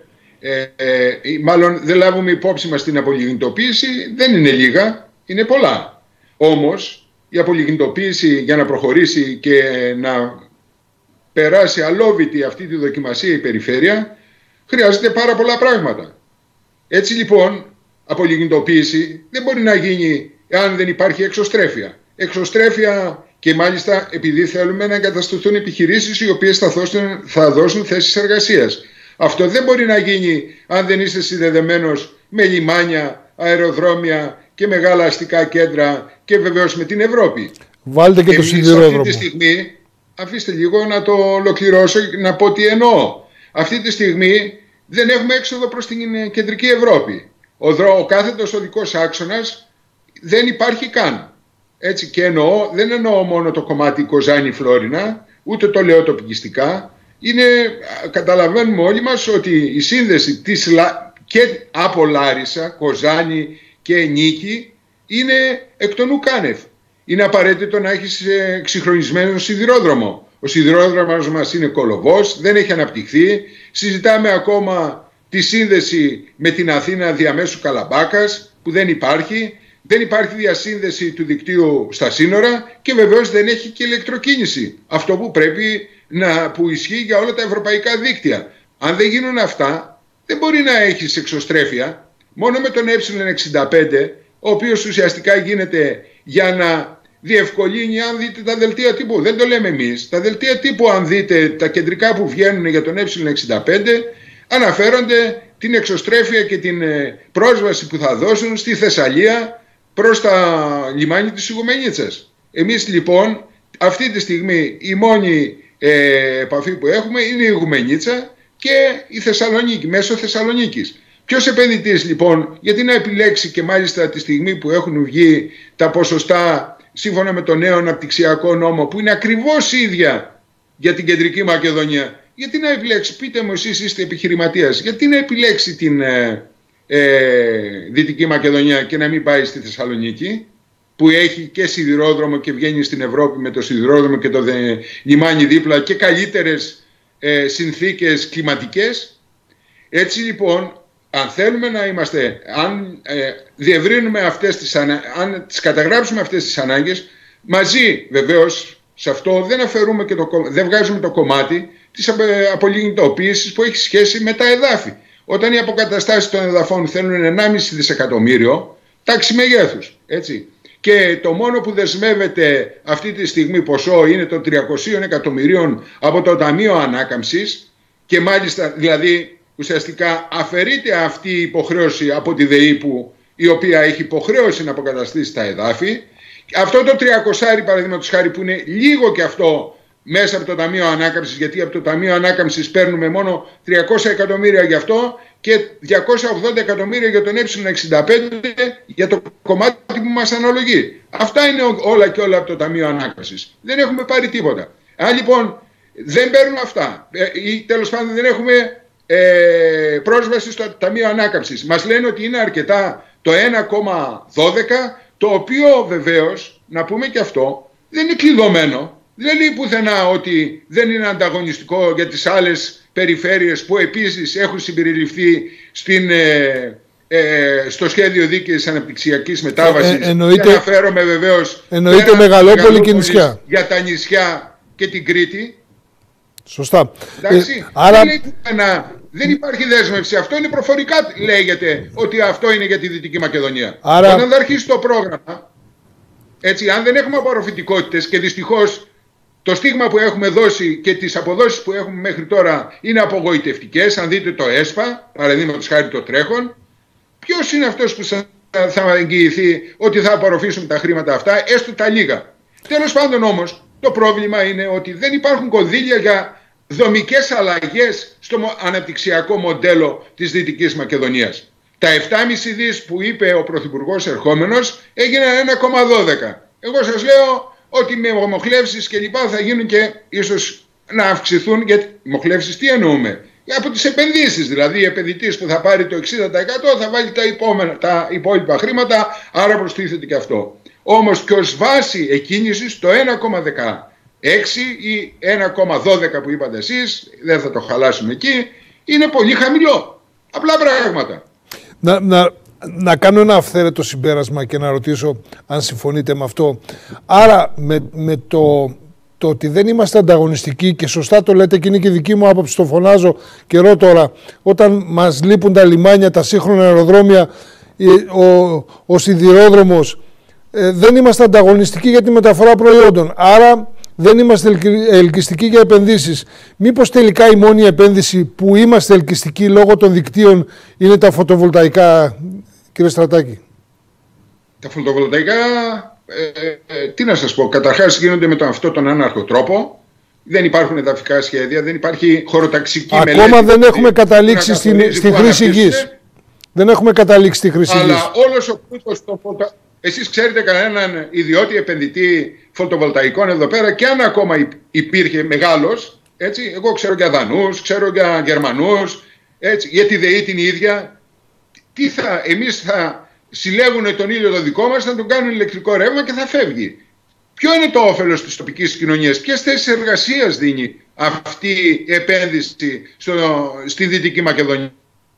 [SPEAKER 6] μάλλον δεν λάβουμε υπόψη μας την απολιγνητοποίηση, δεν είναι λίγα, είναι πολλά. Όμως η απολιγνητοποίηση, για να προχωρήσει και να περάσει αλόβητη αυτή τη δοκιμασία η περιφέρεια, χρειάζεται πάρα πολλά πράγματα. Έτσι λοιπόν, απολιγνητοποίηση δεν μπορεί να γίνει αν δεν υπάρχει εξωστρέφεια. Εξωστρέφεια, και μάλιστα επειδή θέλουμε να εγκατασταθούν επιχειρήσεις οι οποίες θα δώσουν θέσεις εργασίας. Αυτό δεν μπορεί να γίνει αν δεν είστε συνδεδεμένος με λιμάνια, αεροδρόμια και μεγάλα αστικά κέντρα και βεβαίως με την Ευρώπη.
[SPEAKER 1] Βάλτε και το σιδηρόδρομο.
[SPEAKER 6] Αυτή τη στιγμή, αφήστε λίγο να το ολοκληρώσω, να πω τι εννοώ. Αυτή τη στιγμή δεν έχουμε έξοδο προς την κεντρική Ευρώπη. Ο κάθετος οδικός άξονας δεν υπάρχει καν. Έτσι, και δεν εννοώ μόνο το κομμάτι Κοζάνη-Φλόρινα, ούτε το λέω τοπικιστικά. Καταλαβαίνουμε όλοι μας ότι η σύνδεση και από Λάρισα, Κοζάνη και Νίκη είναι εκ των ουκάνευ. Είναι απαραίτητο να έχεις εξυγχρονισμένο σιδηρόδρομο. Ο σιδηρόδρομος μας είναι κολοβός, δεν έχει αναπτυχθεί. Συζητάμε ακόμα τη σύνδεση με την Αθήνα διαμέσου Καλαμπάκας, που δεν υπάρχει. Δεν υπάρχει διασύνδεση του δικτύου στα σύνορα και βεβαίως δεν έχει και ηλεκτροκίνηση. Αυτό που ισχύει για όλα τα ευρωπαϊκά δίκτυα. Αν δεν γίνουν αυτά, δεν μπορεί να έχεις εξωστρέφεια. Μόνο με τον Ε65, ο οποίος ουσιαστικά γίνεται για να διευκολύνει, αν δείτε τα δελτία τύπου. Δεν το λέμε εμείς. Τα δελτία τύπου, αν δείτε τα κεντρικά που βγαίνουν για τον Ε65, αναφέρονται την εξωστρέφεια και την πρόσβαση που θα δώσουν στη Θεσσαλία προς τα λιμάνια της Ιγουμενίτσας. Εμείς λοιπόν αυτή τη στιγμή η μόνη επαφή που έχουμε είναι η Ιγουμενίτσα και η Θεσσαλονίκη, μέσω Θεσσαλονίκης. Ποιος επενδυτής λοιπόν, γιατί να επιλέξει, και μάλιστα τη στιγμή που έχουν βγει τα ποσοστά σύμφωνα με το νέο αναπτυξιακό νόμο που είναι ακριβώς ίδια για την Κεντρική Μακεδονία, γιατί να επιλέξει, πείτε μου εσείς είστε επιχειρηματίας, γιατί να επιλέξει την Δυτική Μακεδονία και να μην πάει στη Θεσσαλονίκη, που έχει και σιδηρόδρομο και βγαίνει στην Ευρώπη με το σιδηρόδρομο και το λιμάνι δίπλα και καλύτερες συνθήκες κλιματικές. Έτσι λοιπόν, αν θέλουμε να είμαστε, αν διευρύνουμε αν τις καταγράψουμε αυτές τις ανάγκες, μαζί βεβαίως σε αυτό δεν αφαιρούμε και δεν βγάζουμε το κομμάτι της απολιγνητοποίησης που έχει σχέση με τα εδάφη. Όταν οι αποκαταστάσεις των εδαφών θέλουν 1,5 δισεκατομμύριο, τάξη μεγέθους, έτσι. Και το μόνο που δεσμεύεται αυτή τη στιγμή ποσό είναι το 300 εκατομμυρίων από το Ταμείο Ανάκαμψης, και μάλιστα δηλαδή ουσιαστικά αφαιρείται αυτή η υποχρέωση από τη ΔΕΗ, η οποία έχει υποχρέωση να αποκαταστήσει τα εδάφη. Αυτό το 300 παραδείγματος χάρη, που είναι λίγο και αυτό μέσα από το Ταμείο Ανάκαμψης, γιατί από το Ταμείο Ανάκαμψης παίρνουμε μόνο 300 εκατομμύρια γι' αυτό και 280 εκατομμύρια για τον Ε65 για το κομμάτι που μας αναλογεί. Αυτά είναι όλα και όλα από το Ταμείο Ανάκαμψης. Δεν έχουμε πάρει τίποτα. Αν λοιπόν δεν παίρνουμε αυτά ή τέλος πάντων δεν έχουμε πρόσβαση στο Ταμείο Ανάκαμψης, μας λένε ότι είναι αρκετά το 1,12, το οποίο βεβαίως, να πούμε και αυτό, δεν είναι κλειδωμένο. Δεν λέει πουθενά ότι δεν είναι ανταγωνιστικό για τις άλλες περιφέρειες που επίσης έχουν συμπεριληφθεί στο σχέδιο δίκαιης αναπτυξιακής μετάβασης.
[SPEAKER 1] Εννοείται,
[SPEAKER 6] αναφέρομαι βεβαίως
[SPEAKER 1] Μεγαλόπολη και νησιά.
[SPEAKER 6] Για τα νησιά και την Κρήτη.
[SPEAKER 1] Σωστά.
[SPEAKER 6] Εντάξει,
[SPEAKER 1] άρα...
[SPEAKER 6] δεν υπάρχει δέσμευση. Αυτό είναι προφορικά, λέγεται ότι αυτό είναι για τη Δυτική Μακεδονία.
[SPEAKER 1] Άρα...
[SPEAKER 6] Όταν θα αρχίσει το πρόγραμμα, έτσι, αν δεν έχουμε απορροφητικότητες και δυστυχώς το στίγμα που έχουμε δώσει και τις αποδόσεις που έχουμε μέχρι τώρα είναι απογοητευτικές. Αν δείτε το ΕΣΠΑ, παραδείγματος χάρη το τρέχον, ποιος είναι αυτός που θα εγγυηθεί ότι θα απορροφήσουμε τα χρήματα αυτά, έστω τα λίγα. Τέλος πάντων όμως, το πρόβλημα είναι ότι δεν υπάρχουν κονδύλια για δομικές αλλαγές στο αναπτυξιακό μοντέλο της Δυτικής Μακεδονίας. Τα 7,5 δις που είπε ο Πρωθυπουργός ερχόμενος έγιναν 1,12. Εγώ σας λέω ότι με μοχλεύσεις και λοιπά θα γίνουν και ίσως να αυξηθούν. Γιατί μοχλεύσεις τι εννοούμε? Από τις επενδύσεις, δηλαδή επενδυτής που θα πάρει το 60% θα βάλει τα υπόλοιπα χρήματα, άρα προστίθεται και αυτό. Όμως και ως βάση εκκίνησης το 1,16 ή 1,12 που είπατε εσείς, δεν θα το χαλάσουμε εκεί, είναι πολύ χαμηλό. Απλά πράγματα.
[SPEAKER 1] Να κάνω ένα αυθαίρετο συμπέρασμα και να ρωτήσω αν συμφωνείτε με αυτό. Άρα με το ότι δεν είμαστε ανταγωνιστικοί, και σωστά το λέτε και είναι και δική μου άποψη, το φωνάζω καιρό τώρα, όταν μας λείπουν τα λιμάνια, τα σύγχρονα αεροδρόμια, ο σιδηρόδρομος, δεν είμαστε ανταγωνιστικοί για τη μεταφορά προϊόντων. Άρα δεν είμαστε ελκυστικοί για επενδύσεις. Μήπως τελικά η μόνη επένδυση που είμαστε ελκυστικοί λόγω των δικτύων είναι τα φωτοβολταϊκά, κύριε Στρατάκη?
[SPEAKER 6] Τα φωτοβολταϊκά, τι να σας πω, καταρχάς γίνονται με αυτόν τον άναρχο τρόπο. Δεν υπάρχουν εδαφικά σχέδια, δεν υπάρχει χωροταξική μελέτη.
[SPEAKER 1] Ακόμα δεν έχουμε καταλήξει στη χρήση γης. Δεν έχουμε καταλήξει στη χρήση γης.
[SPEAKER 6] Αλλά όλος ο πλούτος Εσείς ξέρετε κανέναν ιδιώτη επενδυτή φωτοβολταϊκών εδώ πέρα, και αν ακόμα υπήρχε μεγάλος, έτσι, εγώ ξέρω για Δανούς, ξέρω για Γερμανούς, έτσι, για τη ΔΕΗ την ίδια. Εμείς θα συλλέγουν τον ήλιο το δικό μας, θα τον κάνουν ηλεκτρικό ρεύμα και θα φεύγει. Ποιο είναι το όφελος της τοπικής κοινωνίας, ποιες θέσεις εργασίας δίνει αυτή η επένδυση στη Δυτική Μακεδονία?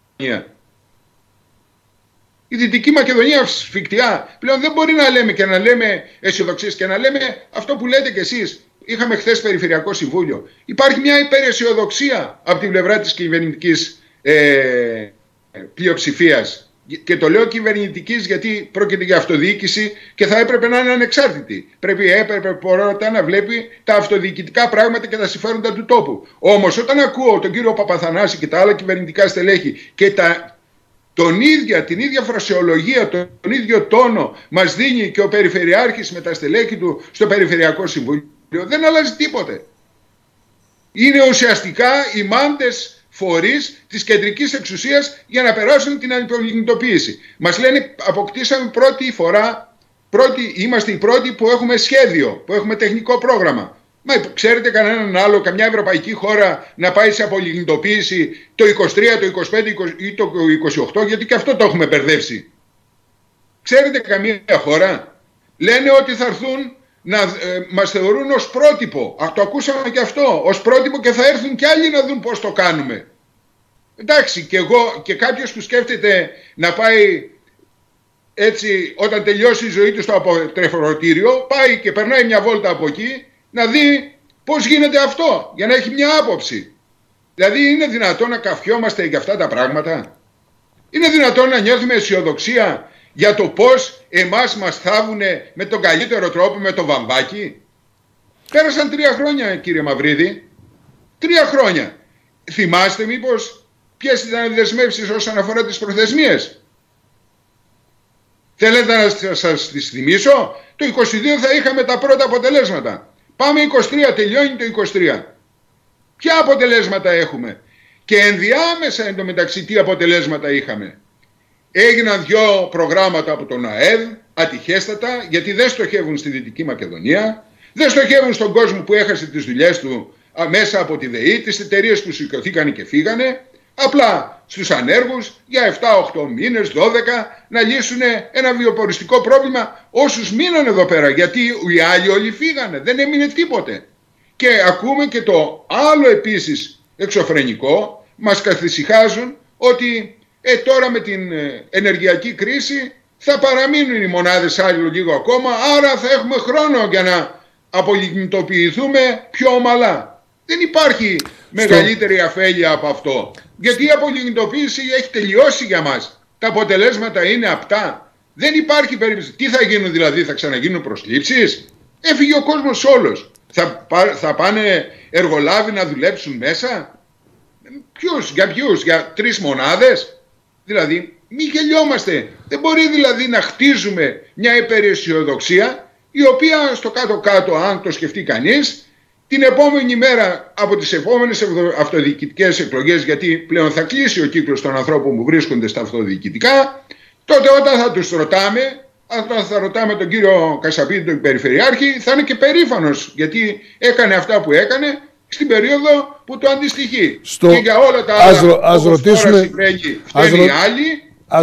[SPEAKER 6] Η Δυτική Μακεδονία σφιχτιά πλέον δεν μπορεί να λέμε και να λέμε αισιοδοξίες και να λέμε αυτό που λέτε κι εσείς. Είχαμε χθες Περιφερειακό Συμβούλιο. Υπάρχει μια υπεραισιοδοξία από την πλευρά της κυβερνητικής πλειοψηφίας. Και το λέω κυβερνητικής γιατί πρόκειται για αυτοδιοίκηση και θα έπρεπε να είναι ανεξάρτητη. Έπρεπε πρώτα να βλέπει τα αυτοδιοικητικά πράγματα και τα συμφέροντα του τόπου. Όμως όταν ακούω τον κύριο Παπαθανάση και τα άλλα κυβερνητικά στελέχη και την ίδια φρασεολογία, τον ίδιο τόνο μας δίνει και ο Περιφερειάρχης με τα στελέχη του στο Περιφερειακό Συμβούλιο, δεν αλλάζει τίποτε. Είναι ουσιαστικά οι μάντες φορείς της κεντρικής εξουσίας για να περάσουν την ανυπολιγνητοποίηση. Μας λένε αποκτήσαμε είμαστε οι πρώτοι που έχουμε σχέδιο, που έχουμε τεχνικό πρόγραμμα. Μα ξέρετε κανέναν άλλο, καμιά ευρωπαϊκή χώρα να πάει σε απολιγνητοποίηση το 23, το 25 ή το 28, γιατί και αυτό το έχουμε μπερδεύσει? Ξέρετε καμία χώρα? Λένε ότι θα έρθουν να μας θεωρούν ως πρότυπο. Το ακούσαμε και αυτό, ως πρότυπο, και θα έρθουν κι άλλοι να δουν πώς το κάνουμε. Εντάξει, και εγώ και κάποιος που σκέφτεται να πάει έτσι όταν τελειώσει η ζωή του στο αποτρεφορτήριο, πάει και περνάει μια βόλτα από εκεί να δει πώς γίνεται αυτό, για να έχει μια άποψη. Δηλαδή είναι δυνατόν να καφιόμαστε για αυτά τα πράγματα? Είναι δυνατόν να νιώθουμε αισιοδοξία για το πώς εμάς μας θάβουνε με τον καλύτερο τρόπο, με το βαμβάκι? Πέρασαν 3 χρόνια, κύριε Μαυρίδη. 3 χρόνια. Θυμάστε μήπως ποιες ήταν οι δεσμεύσεις όσον αφορά τις προθεσμίες? Θέλετε να σας τις θυμίσω? Το 22 θα είχαμε τα πρώτα αποτελέσματα. Πάμε 23, τελειώνει το 23. Ποια αποτελέσματα έχουμε? Και ενδιάμεσα εντωμεταξύ τι αποτελέσματα είχαμε? Έγιναν 2 προγράμματα από τον ΑΕΔ, ατυχέστατα, γιατί δεν στοχεύουν στη Δυτική Μακεδονία, δεν στοχεύουν στον κόσμο που έχασε τις δουλειές του μέσα από τη ΔΕΗ, τις εταιρείες που σηκωθήκαν και φύγανε, απλά στους ανέργους για 7-8 μήνες, 12, να λύσουν ένα βιοποριστικό πρόβλημα όσους μείνανε εδώ πέρα, γιατί οι άλλοι όλοι φύγανε, δεν έμεινε τίποτε. Και ακούμε και το άλλο επίσης εξωφρενικό, μας καθησυχάζουν ότι τώρα με την ενεργειακή κρίση θα παραμείνουν οι μονάδες άλλο λίγο ακόμα, άρα θα έχουμε χρόνο για να απολιγνητοποιηθούμε πιο ομαλά. Δεν υπάρχει μεγαλύτερη αφέλεια από αυτό. Γιατί η απολιγνητοποίηση έχει τελειώσει για μας. Τα αποτελέσματα είναι απτά. Δεν υπάρχει περίπτωση. Τι θα γίνουν δηλαδή, θα ξαναγίνουν προσλήψεις? Έφυγε ο κόσμος όλος. Θα πάνε εργολάβοι να δουλέψουν μέσα? Ποιους, για 3 μονάδες? Δηλαδή, μη γελιόμαστε. Δεν μπορεί δηλαδή να χτίζουμε μια υπεραισιοδοξία η οποία στο κάτω-κάτω, αν το σκεφτεί κανείς, την επόμενη μέρα από τις επόμενες αυτοδιοικητικές εκλογές, γιατί πλέον θα κλείσει ο κύκλος των ανθρώπων που βρίσκονται στα αυτοδιοικητικά, τότε όταν θα τους ρωτάμε, όταν θα ρωτάμε τον κύριο Κασαπίδη, τον Περιφερειάρχη, θα είναι και περήφανος, γιατί έκανε αυτά που έκανε στην περίοδο που το αντιστοιχεί. Και για όλα τα άλλα, όπως τώρα συμπρέγει, φταίνει οι άλλοι,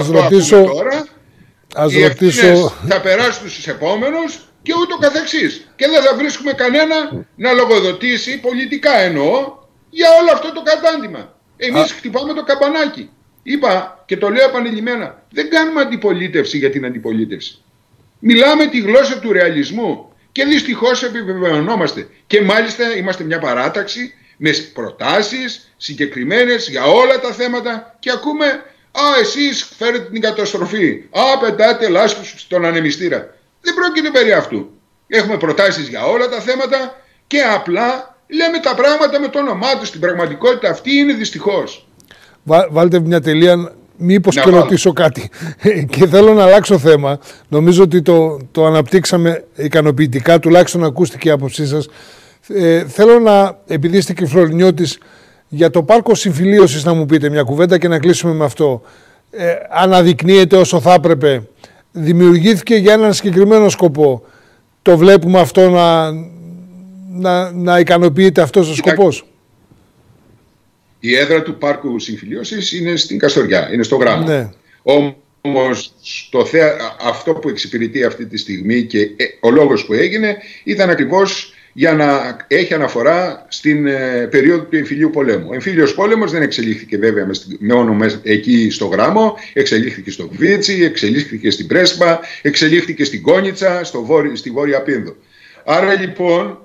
[SPEAKER 6] οι ευθύνες θα περάσουν στους επόμενους και ούτω καθεξής. Και δεν θα βρίσκουμε κανένα να λογοδοτήσει, πολιτικά εννοώ, για όλο αυτό το κατάντημα. Εμείς χτυπάμε το καμπανάκι. Είπα και το λέω επανειλημμένα, δεν κάνουμε αντιπολίτευση για την αντιπολίτευση. Μιλάμε τη γλώσσα του ρεαλισμού και δυστυχώς επιβεβαιωνόμαστε. Και μάλιστα είμαστε μια παράταξη με προτάσεις συγκεκριμένες για όλα τα θέματα και ακούμε εσείς φέρετε την καταστροφή, πετάτε λάσπους στον ανεμιστήρα. Δεν πρόκειται περί αυτού. Έχουμε προτάσεις για όλα τα θέματα και απλά λέμε τα πράγματα με το όνομά τους. Στην πραγματικότητα αυτή είναι δυστυχώς.
[SPEAKER 1] Βάλτε μια τελεία, μήπως και ρωτήσω κάτι. Και θέλω να αλλάξω θέμα. Νομίζω ότι το αναπτύξαμε ικανοποιητικά, τουλάχιστον ακούστηκε η άποψή σας. Θέλω να, επειδή είστε Κεφρολινιώτης, για το πάρκο συμφιλίωσης να μου πείτε μια κουβέντα και να κλείσουμε με αυτό. Αναδεικνύεται όσο θα έπρεπε? Δημιουργήθηκε για έναν συγκεκριμένο σκοπό? Το βλέπουμε αυτό να ικανοποιείται αυτός ο σκοπός?
[SPEAKER 6] Η έδρα του πάρκου συμφιλίωσης είναι στην Καστοριά, είναι στο Γράμμα. Ναι. Όμως αυτό που εξυπηρετεί αυτή τη στιγμή και ο λόγος που έγινε ήταν ακριβώς για να έχει αναφορά στην περίοδο του εμφυλίου πολέμου. Ο εμφύλιος πόλεμος δεν εξελίχθηκε βέβαια μόνο εκεί στο Γράμμο, εξελίχθηκε στο Κβίτσι, εξελίχθηκε στην Πρέσπα, εξελίχθηκε στην Κόνιτσα, στη Βόρεια Πίνδο. Άρα λοιπόν,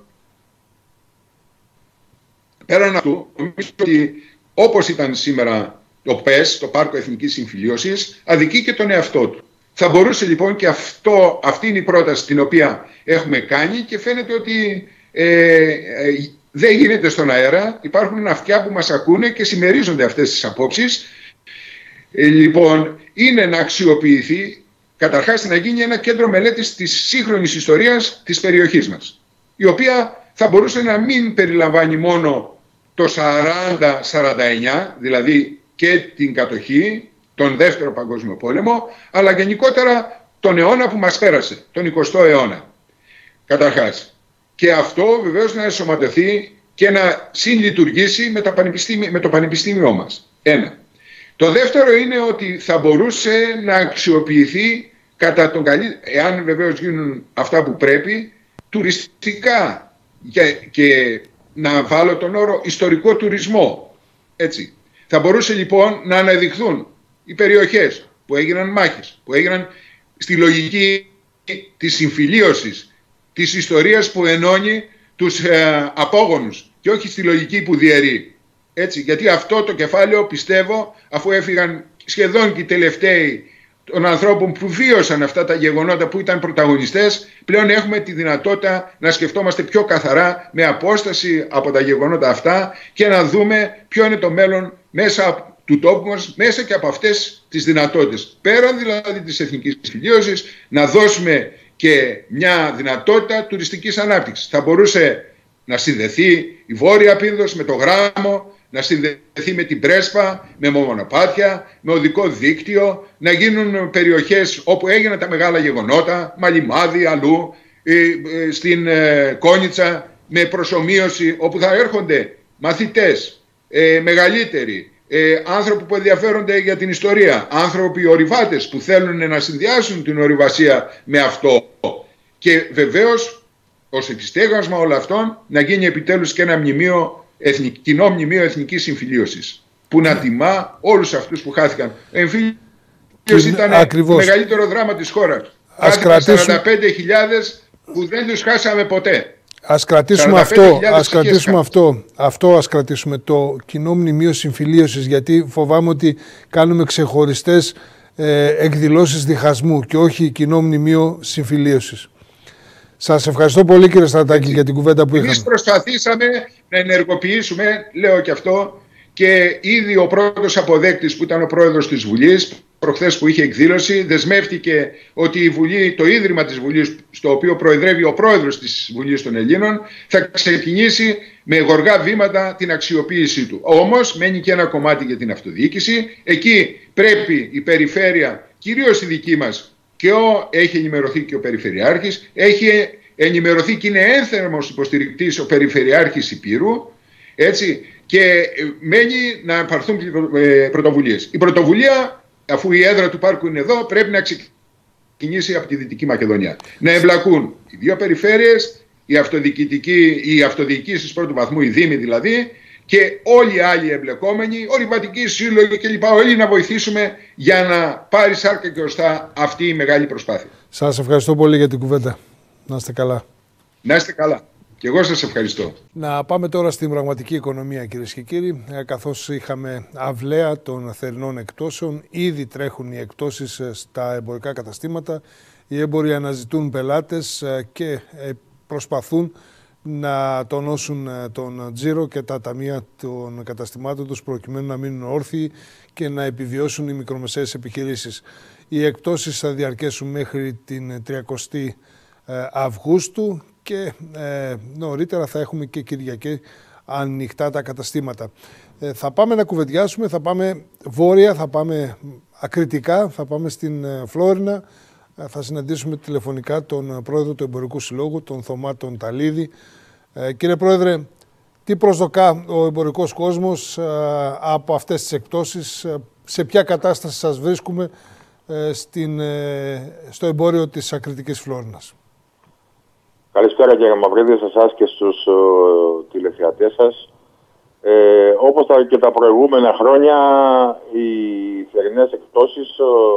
[SPEAKER 6] πέραν αυτού, νομίζω ότι όπως ήταν σήμερα το ΠΕΣ, το Πάρκο Εθνικής Συμφιλίωσης, αδικεί και τον εαυτό του. Θα μπορούσε λοιπόν και αυτή είναι η πρόταση την οποία έχουμε κάνει και φαίνεται ότι δεν γίνεται στον αέρα. Υπάρχουν αυτιά που μας ακούνε και συμμερίζονται αυτές τις απόψεις. Λοιπόν, είναι να αξιοποιηθεί, καταρχάς να γίνει ένα κέντρο μελέτης της σύγχρονης ιστορίας της περιοχής μας, η οποία θα μπορούσε να μην περιλαμβάνει μόνο το 40-49, δηλαδή και την κατοχή, τον Δεύτερο Παγκόσμιο Πόλεμο, αλλά γενικότερα τον αιώνα που μας πέρασε, τον 20ο αιώνα. Καταρχάς. Και αυτό βεβαίως να ενσωματωθεί και να συλλειτουργήσει με το πανεπιστήμιό μας. Ένα. Το δεύτερο είναι ότι θα μπορούσε να αξιοποιηθεί κατά τον καλύτερο, εάν βεβαίως γίνουν αυτά που πρέπει, τουριστικά και να βάλω τον όρο ιστορικό τουρισμό. Έτσι. Θα μπορούσε λοιπόν να αναδειχθούν οι περιοχές που έγιναν μάχες, που έγιναν στη λογική της συμφιλίωσης, της ιστορίας που ενώνει τους απόγονους και όχι στη λογική που διαιρεί. Έτσι, γιατί αυτό το κεφάλαιο πιστεύω, αφού έφυγαν σχεδόν και οι τελευταίοι των ανθρώπων που βίωσαν αυτά τα γεγονότα που ήταν πρωταγωνιστές, πλέον έχουμε τη δυνατότητα να σκεφτόμαστε πιο καθαρά με απόσταση από τα γεγονότα αυτά και να δούμε ποιο είναι το μέλλον μέσα του τόπου μας, μέσα και από αυτές τις δυνατότητες. Πέραν δηλαδή της εθνικής συμφιλίωσης, να δώσουμε και μια δυνατότητα τουριστικής ανάπτυξης. Θα μπορούσε Να συνδεθεί η Βόρεια Πίνδος με το Γράμμο, να συνδεθεί με την Πρέσπα, με μονοπάτια, με οδικό δίκτυο, να γίνουν περιοχές όπου έγιναν τα μεγάλα γεγονότα, Μαλιμάδι, αλλού, στην Κόνιτσα, με προσομοίωση, όπου θα έρχονται μαθητές, μεγαλύτεροι, άνθρωποι που ενδιαφέρονται για την ιστορία, άνθρωποι ορειβάτες που θέλουν να συνδυάσουν την ορειβασία με αυτό. Και βεβαίως, ως επιστέγασμα όλων αυτών, να γίνει επιτέλους και ένα κοινό μνημείο εθνικής συμφιλίωσης, που να τιμά όλους αυτούς που χάθηκαν. Ο εμφύλιος ήταν το μεγαλύτερο δράμα της χώρας. Χάθηκαν 45.000 που δεν τους χάσαμε ποτέ.
[SPEAKER 1] Ας κρατήσουμε ας κρατήσουμε το κοινό μνημείο συμφιλίωσης, γιατί φοβάμαι ότι κάνουμε ξεχωριστές εκδηλώσεις διχασμού και όχι κοινό μνημείο συμφιλίωσης. Σας ευχαριστώ πολύ, κύριε Στρατάκη, για την κουβέντα που είχαμε.
[SPEAKER 6] Εμείς προσπαθήσαμε να ενεργοποιήσουμε, λέω και αυτό, και ήδη ο πρώτος αποδέκτης που ήταν ο πρόεδρος της Βουλής, προχθές που είχε εκδήλωση, δεσμεύτηκε ότι η Βουλή, το ίδρυμα της Βουλής, στο οποίο προεδρεύει ο πρόεδρος της Βουλής των Ελλήνων, θα ξεκινήσει με γοργά βήματα την αξιοποίησή του. Όμως μένει και ένα κομμάτι για την αυτοδιοίκηση. Εκεί πρέπει η περιφέρεια, κυρίως η δική μας, και έχει ενημερωθεί και ο Περιφερειάρχης, έχει ενημερωθεί και είναι ένθερμος υποστηρικτής ο Περιφερειάρχης Υπήρου, έτσι, και μένει να πάρθουν πρωτοβουλίες. Η πρωτοβουλία, αφού η έδρα του πάρκου είναι εδώ, πρέπει να ξεκινήσει από τη Δυτική Μακεδονία. Να εμπλακούν οι δύο περιφέρειες, οι αυτοδιοικήσεις πρώτου βαθμού, οι δήμοι δηλαδή, και όλοι οι άλλοι εμπλεκόμενοι, ορειβατικοί σύλλογοι κλπ. Όλοι να βοηθήσουμε για να πάρει σάρκα και οστά αυτή η μεγάλη προσπάθεια.
[SPEAKER 1] Σας ευχαριστώ πολύ για την κουβέντα. Να είστε καλά.
[SPEAKER 6] Να είστε καλά. Και εγώ σας ευχαριστώ.
[SPEAKER 1] Να πάμε τώρα στην πραγματική οικονομία, κυρίες και κύριοι. Καθώς είχαμε αυλαία των θερινών εκτόσεων, ήδη τρέχουν οι εκτόσεις στα εμπορικά καταστήματα. Οι έμποροι αναζητούν πελάτες και προσπαθούν να τονώσουν τον τζίρο και τα ταμεία των καταστημάτων τους, προκειμένου να μείνουν όρθιοι και να επιβιώσουν οι μικρομεσαίες επιχειρήσεις. Οι εκτόσεις θα διαρκέσουν μέχρι την 30η Αυγούστου και νωρίτερα θα έχουμε και Κυριακή ανοιχτά τα καταστήματα. Θα πάμε να κουβεντιάσουμε, θα πάμε βόρεια, θα πάμε ακριτικά, θα πάμε στην Φλόρινα. Θα συναντήσουμε τηλεφωνικά τον πρόεδρο του Εμπορικού Συλλόγου, τον Θωμά τον Ταλίδη. Κύριε Πρόεδρε, τι προσδοκά ο εμπορικός κόσμος από αυτές τις εκτόσεις, σε ποια κατάσταση σας βρίσκουμε στο εμπόριο της ακριτικής Φλόρινας?
[SPEAKER 7] Καλησπέρα κύριε Μαυρίδη, σε εσάς και στους τηλεθεατές σας. Όπως και τα προηγούμενα χρόνια, οι θερινές εκτόσεις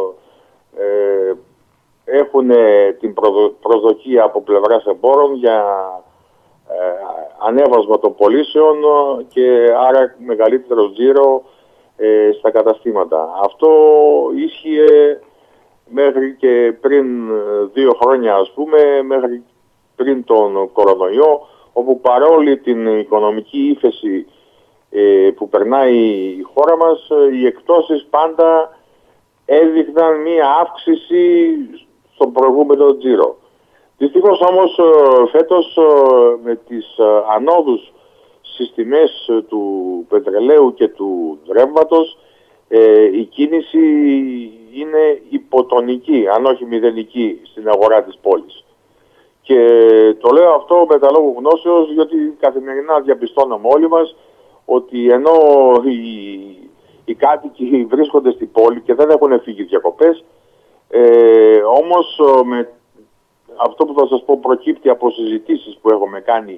[SPEAKER 7] έχουν την προσδοκία από πλευράς εμπόρων για ανέβασμα των πωλήσεων και άρα μεγαλύτερο τζίρο στα καταστήματα. Αυτό ίσχυε μέχρι και πριν 2 χρόνια, ας πούμε, μέχρι πριν τον κορονοϊό, όπου παρόλη την οικονομική ύφεση που περνάει η χώρα μας, οι εκτόσεις πάντα έδειχναν μία αύξηση στον προηγούμενο τζίρο. Δυστυχώς όμως φέτος με τις ανόδους στις τιμές του πετρελαίου και του ρεύματος, η κίνηση είναι υποτονική, αν όχι μηδενική, στην αγορά της πόλης. Και το λέω αυτό με τα λόγου γνώσεως, γιατί καθημερινά διαπιστώνουμε όλοι μας ότι ενώ οι κάτοικοι βρίσκονται στην πόλη και δεν έχουν φύγει διακοπές, όμως με αυτό που θα σας πω προκύπτει από συζητήσεις που έχουμε κάνει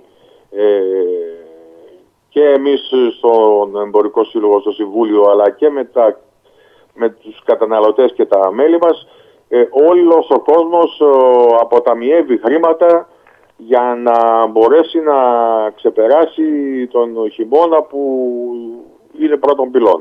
[SPEAKER 7] και εμείς στον Εμπορικό Σύλλογο, στο Συμβούλιο, αλλά και με τους καταναλωτές και τα μέλη μας, όλος ο κόσμος αποταμιεύει χρήματα για να μπορέσει να ξεπεράσει τον χειμώνα που είναι πρώτων πυλών.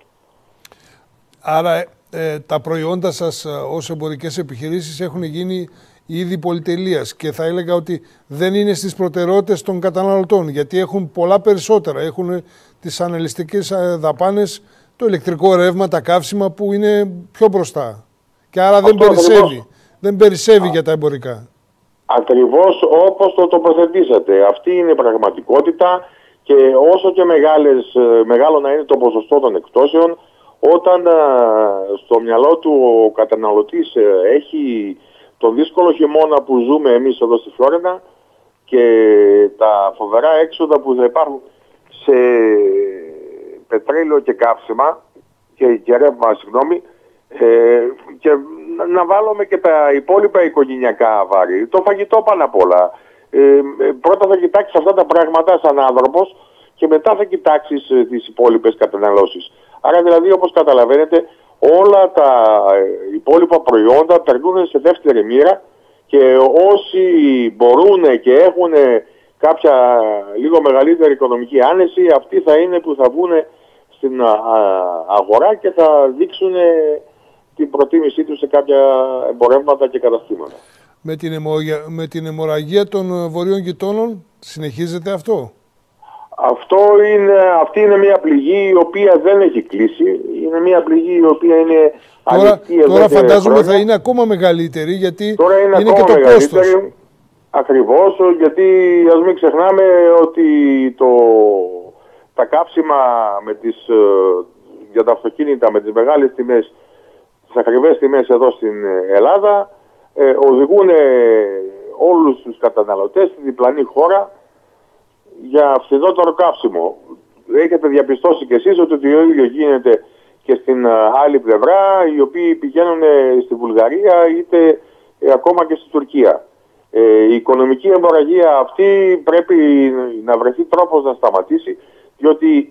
[SPEAKER 1] Άρα τα προϊόντα σας ως εμπορικές επιχειρήσεις έχουν γίνει ήδη πολυτελείας και θα έλεγα ότι δεν είναι στις προτεραιότητες των καταναλωτών, γιατί έχουν πολλά περισσότερα. Έχουν τις αναλυστικές δαπάνες, το ηλεκτρικό ρεύμα, τα καύσιμα που είναι πιο μπροστά. Και άρα δεν περισσεύει για τα εμπορικά.
[SPEAKER 7] Ακριβώς όπως το τοποθετήσατε. Αυτή είναι η πραγματικότητα και όσο και μεγάλο να είναι το ποσοστό των εκπτώσεων, όταν στο μυαλό του ο καταναλωτής έχει τον δύσκολο χειμώνα που ζούμε εμείς εδώ στη Φλόρινα και τα φοβερά έξοδα που θα υπάρχουν σε πετρέλαιο και καύσιμα και ρεύμα, και να βάλουμε και τα υπόλοιπα οικογενειακά βάρη, το φαγητό πάνω απ' όλα. Πρώτα θα κοιτάξεις αυτά τα πράγματα σαν άνθρωπος και μετά θα κοιτάξεις τις υπόλοιπες καταναλώσεις. Άρα δηλαδή, όπως καταλαβαίνετε, όλα τα υπόλοιπα προϊόντα περνούν σε δεύτερη μοίρα και όσοι μπορούν και έχουν κάποια λίγο μεγαλύτερη οικονομική άνεση, αυτοί θα είναι που θα βγουν στην αγορά και θα δείξουν την προτίμησή τους σε κάποια εμπορεύματα και καταστήματα.
[SPEAKER 1] Με την αιμορραγία των βορείων γειτόνων συνεχίζεται αυτό?
[SPEAKER 7] Αυτή είναι μια πληγή η οποία δεν έχει κλείσει. Είναι μια πληγή η οποία είναι ανοιχτή εδώ.
[SPEAKER 1] Τώρα φαντάζομαι θα είναι ακόμα μεγαλύτερη, γιατί
[SPEAKER 7] τώρα είναι
[SPEAKER 1] και το κόστος.
[SPEAKER 7] Ακριβώς, γιατί ας μην ξεχνάμε ότι τα κάψιμα για τα αυτοκίνητα με τις μεγάλες τιμές, τις ακριβές τιμές εδώ στην Ελλάδα, οδηγούν όλους τους καταναλωτές στη διπλανή χώρα για φθηνότερο κάψιμο. Έχετε διαπιστώσει κι εσείς ότι το ίδιο γίνεται και στην άλλη πλευρά, οι οποίοι πηγαίνουν στη Βουλγαρία είτε ακόμα και στη Τουρκία. Η οικονομική αιμορραγία αυτή πρέπει να βρεθεί τρόπος να σταματήσει, διότι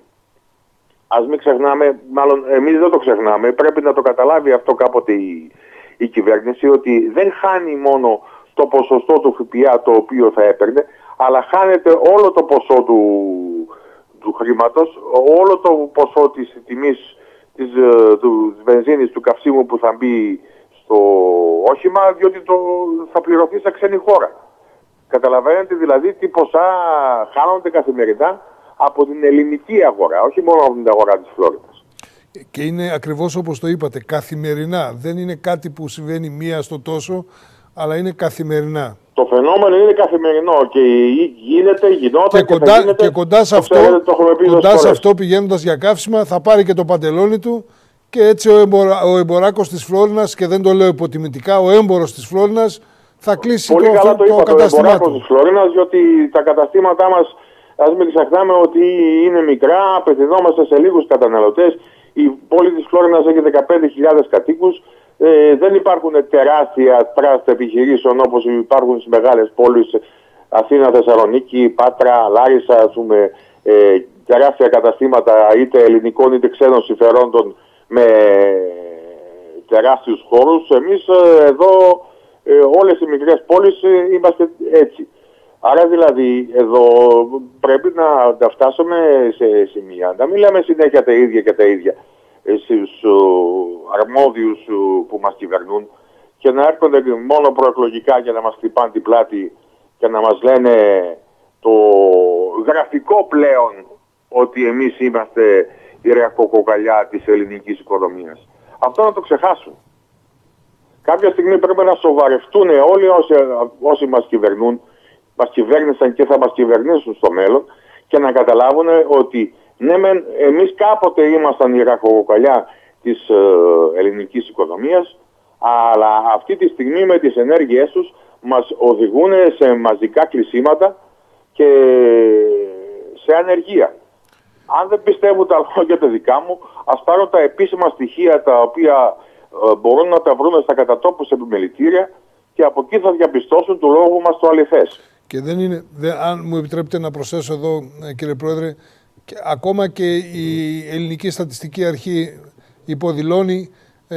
[SPEAKER 7] ας μην ξεχνάμε, μάλλον εμείς δεν το ξεχνάμε, πρέπει να το καταλάβει αυτό κάποτε η κυβέρνηση, ότι δεν χάνει μόνο το ποσοστό του ΦΠΑ το οποίο θα έπαιρνε, αλλά χάνεται όλο το ποσό του χρήματος, όλο το ποσό της τιμής της βενζίνης, του καυσίμου που θα μπει στο όχημα, διότι θα πληρωθεί σε ξένη χώρα. Καταλαβαίνετε δηλαδή τι ποσά χάνονται καθημερινά από την ελληνική αγορά, όχι μόνο από την αγορά της Φλόριδας.
[SPEAKER 1] Και είναι ακριβώς όπως το είπατε, καθημερινά. Δεν είναι κάτι που συμβαίνει μία στο τόσο, αλλά είναι καθημερινά.
[SPEAKER 7] Το φαινόμενο είναι καθημερινό και γινόταν
[SPEAKER 1] και κοντά σε αυτό πηγαίνοντας για καύσιμα θα πάρει και το παντελόνι του και έτσι ο εμποράκος της Φλόρινας, και δεν το λέω υποτιμητικά, ο έμπορος της Φλόρινας θα κλείσει
[SPEAKER 7] το κατάστημά του. Ο εμποράκος της Φλόρινας, διότι τα καταστήματά μας, ας μην ξεχνάμε ότι είναι μικρά, απευθυνόμαστε σε λίγους καταναλωτές. Η πόλη της Φλόρινας έχει 15.000 κατοίκους. Δεν υπάρχουν τεράστια τράστα επιχειρήσεων όπως υπάρχουν στις μεγάλες πόλεις, Αθήνα, Θεσσαλονίκη, Πάτρα, Λάρισα, τεράστια καταστήματα είτε ελληνικών είτε ξένων συμφερόντων με τεράστιους χώρους. Εμείς εδώ όλες οι μικρές πόλεις είμαστε έτσι. Άρα δηλαδή εδώ πρέπει να φτάσουμε σε σημεία, να μην λέμε συνέχεια τα ίδια και τα ίδια στους αρμόδιους που μας κυβερνούν και να έρχονται μόνο προεκλογικά για να μας χτυπάνε την πλάτη και να μας λένε το γραφικό πλέον ότι εμείς είμαστε η ρακοκοκαλιά της ελληνικής οικονομίας. Αυτό να το ξεχάσουν. Κάποια στιγμή πρέπει να σοβαρευτούν όλοι όσοι μας κυβερνούν, μας κυβέρνησαν και θα μας κυβερνήσουν στο μέλλον και να καταλάβουν ότι ναι, εμείς κάποτε ήμασταν η ραχοκοκαλιά της ελληνικής οικονομίας, αλλά αυτή τη στιγμή με τις ενέργειές τους μας οδηγούν σε μαζικά κλεισίματα και σε ανεργία. Αν δεν πιστεύουν τα λόγια τα δικά μου, ας πάρω τα επίσημα στοιχεία τα οποία μπορούν να τα βρουν στα κατατόπους επιμελητήρια και από εκεί θα διαπιστώσουν το λόγο μας το αληθές.
[SPEAKER 1] Και αν μου επιτρέπετε να προσθέσω εδώ, κύριε Πρόεδρε, ακόμα και η Ελληνική Στατιστική Αρχή υποδηλώνει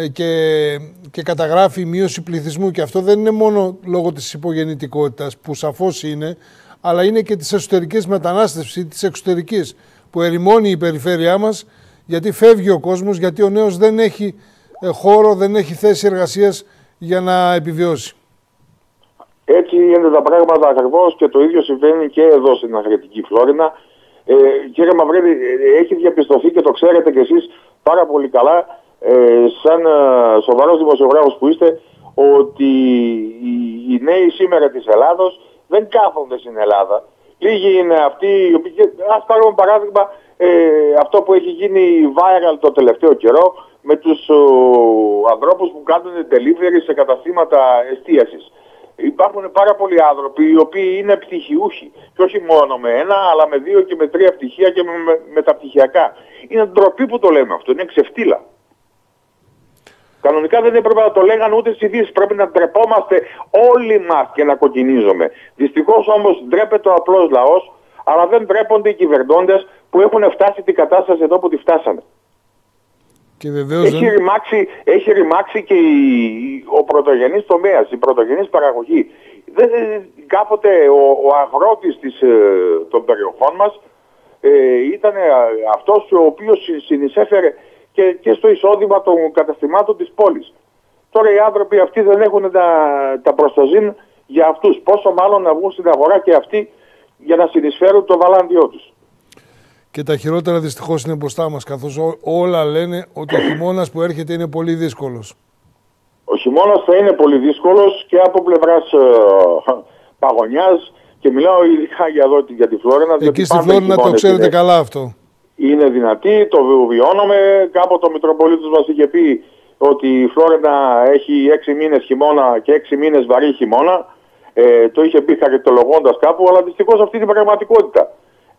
[SPEAKER 1] και καταγράφει μείωση πληθυσμού, και αυτό δεν είναι μόνο λόγω της υπογεννητικότητας που σαφώς είναι, αλλά είναι και της εσωτερικής μετανάστευσης, της εξωτερικής, που ερημώνει η περιφέρειά μας, γιατί φεύγει ο κόσμος, γιατί ο νέος δεν έχει χώρο, δεν έχει θέση εργασίας για να επιβιώσει.
[SPEAKER 7] Έτσι είναι τα πράγματα ακριβώς και το ίδιο συμβαίνει και εδώ στην Αγριτική Φλόρινα. Κύριε Μαυρίδη, έχει διαπιστωθεί και το ξέρετε κι εσείς πάρα πολύ καλά, σαν σοβαρός δημοσιογράφος που είστε, ότι οι νέοι σήμερα της Ελλάδος δεν κάθονται στην Ελλάδα. Λίγοι είναι αυτοί, ας πάρουμε παράδειγμα αυτό που έχει γίνει viral το τελευταίο καιρό με τους ανθρώπους που κάνουν delivery σε καταστήματα εστίασης. Υπάρχουν πάρα πολλοί άνθρωποι οι οποίοι είναι πτυχιούχοι και όχι μόνο με ένα, αλλά με 2 και με 3 πτυχία και με μεταπτυχιακά. Είναι ντροπή που το λέμε αυτό, είναι ξεφτύλα. Κανονικά δεν έπρεπε να το λέγανε ούτε στις ειδήσεις. Πρέπει να ντρεπόμαστε όλοι μας και να κοκκινίζουμε. Δυστυχώς όμως ντρέπεται ο απλός λαός, αλλά δεν ντρέπονται οι κυβερνώντες που έχουν φτάσει την κατάσταση εδώ που τη φτάσανε.
[SPEAKER 1] Και βεβαίως
[SPEAKER 7] έχει ρημάξει και ο πρωτογενής τομέας, η πρωτογενής παραγωγή. Κάποτε ο αγρότης των περιοχών μας ήταν αυτός ο οποίος συνεισέφερε και στο εισόδημα των καταστημάτων της πόλης. Τώρα οι άνθρωποι αυτοί δεν έχουν τα προσταζήν για αυτούς. Πόσο μάλλον να βγουν στην αγορά και αυτοί για να συνεισφέρουν το βαλάντιό τους.
[SPEAKER 1] Και τα χειρότερα δυστυχώς είναι μπροστά μας, καθώς όλα λένε ότι ο χειμώνας που έρχεται είναι πολύ δύσκολος.
[SPEAKER 7] Ο χειμώνας θα είναι πολύ δύσκολος και από πλευράς παγωνιάς, και μιλάω ειδικά για τη Φλόρινα.
[SPEAKER 1] Εκεί στη Φλόρινα το ξέρετε καλά αυτό.
[SPEAKER 7] Είναι δυνατή, το βιώνουμε. Κάποτε ο Μητροπολίτης μας είχε πει ότι η Φλόρινα έχει 6 μήνες χειμώνα και 6 μήνες βαρύ χειμώνα. Το είχε πει χαριτολογώντας κάπου, αλλά δυστυχώς αυτή είναι η πραγματικότητα.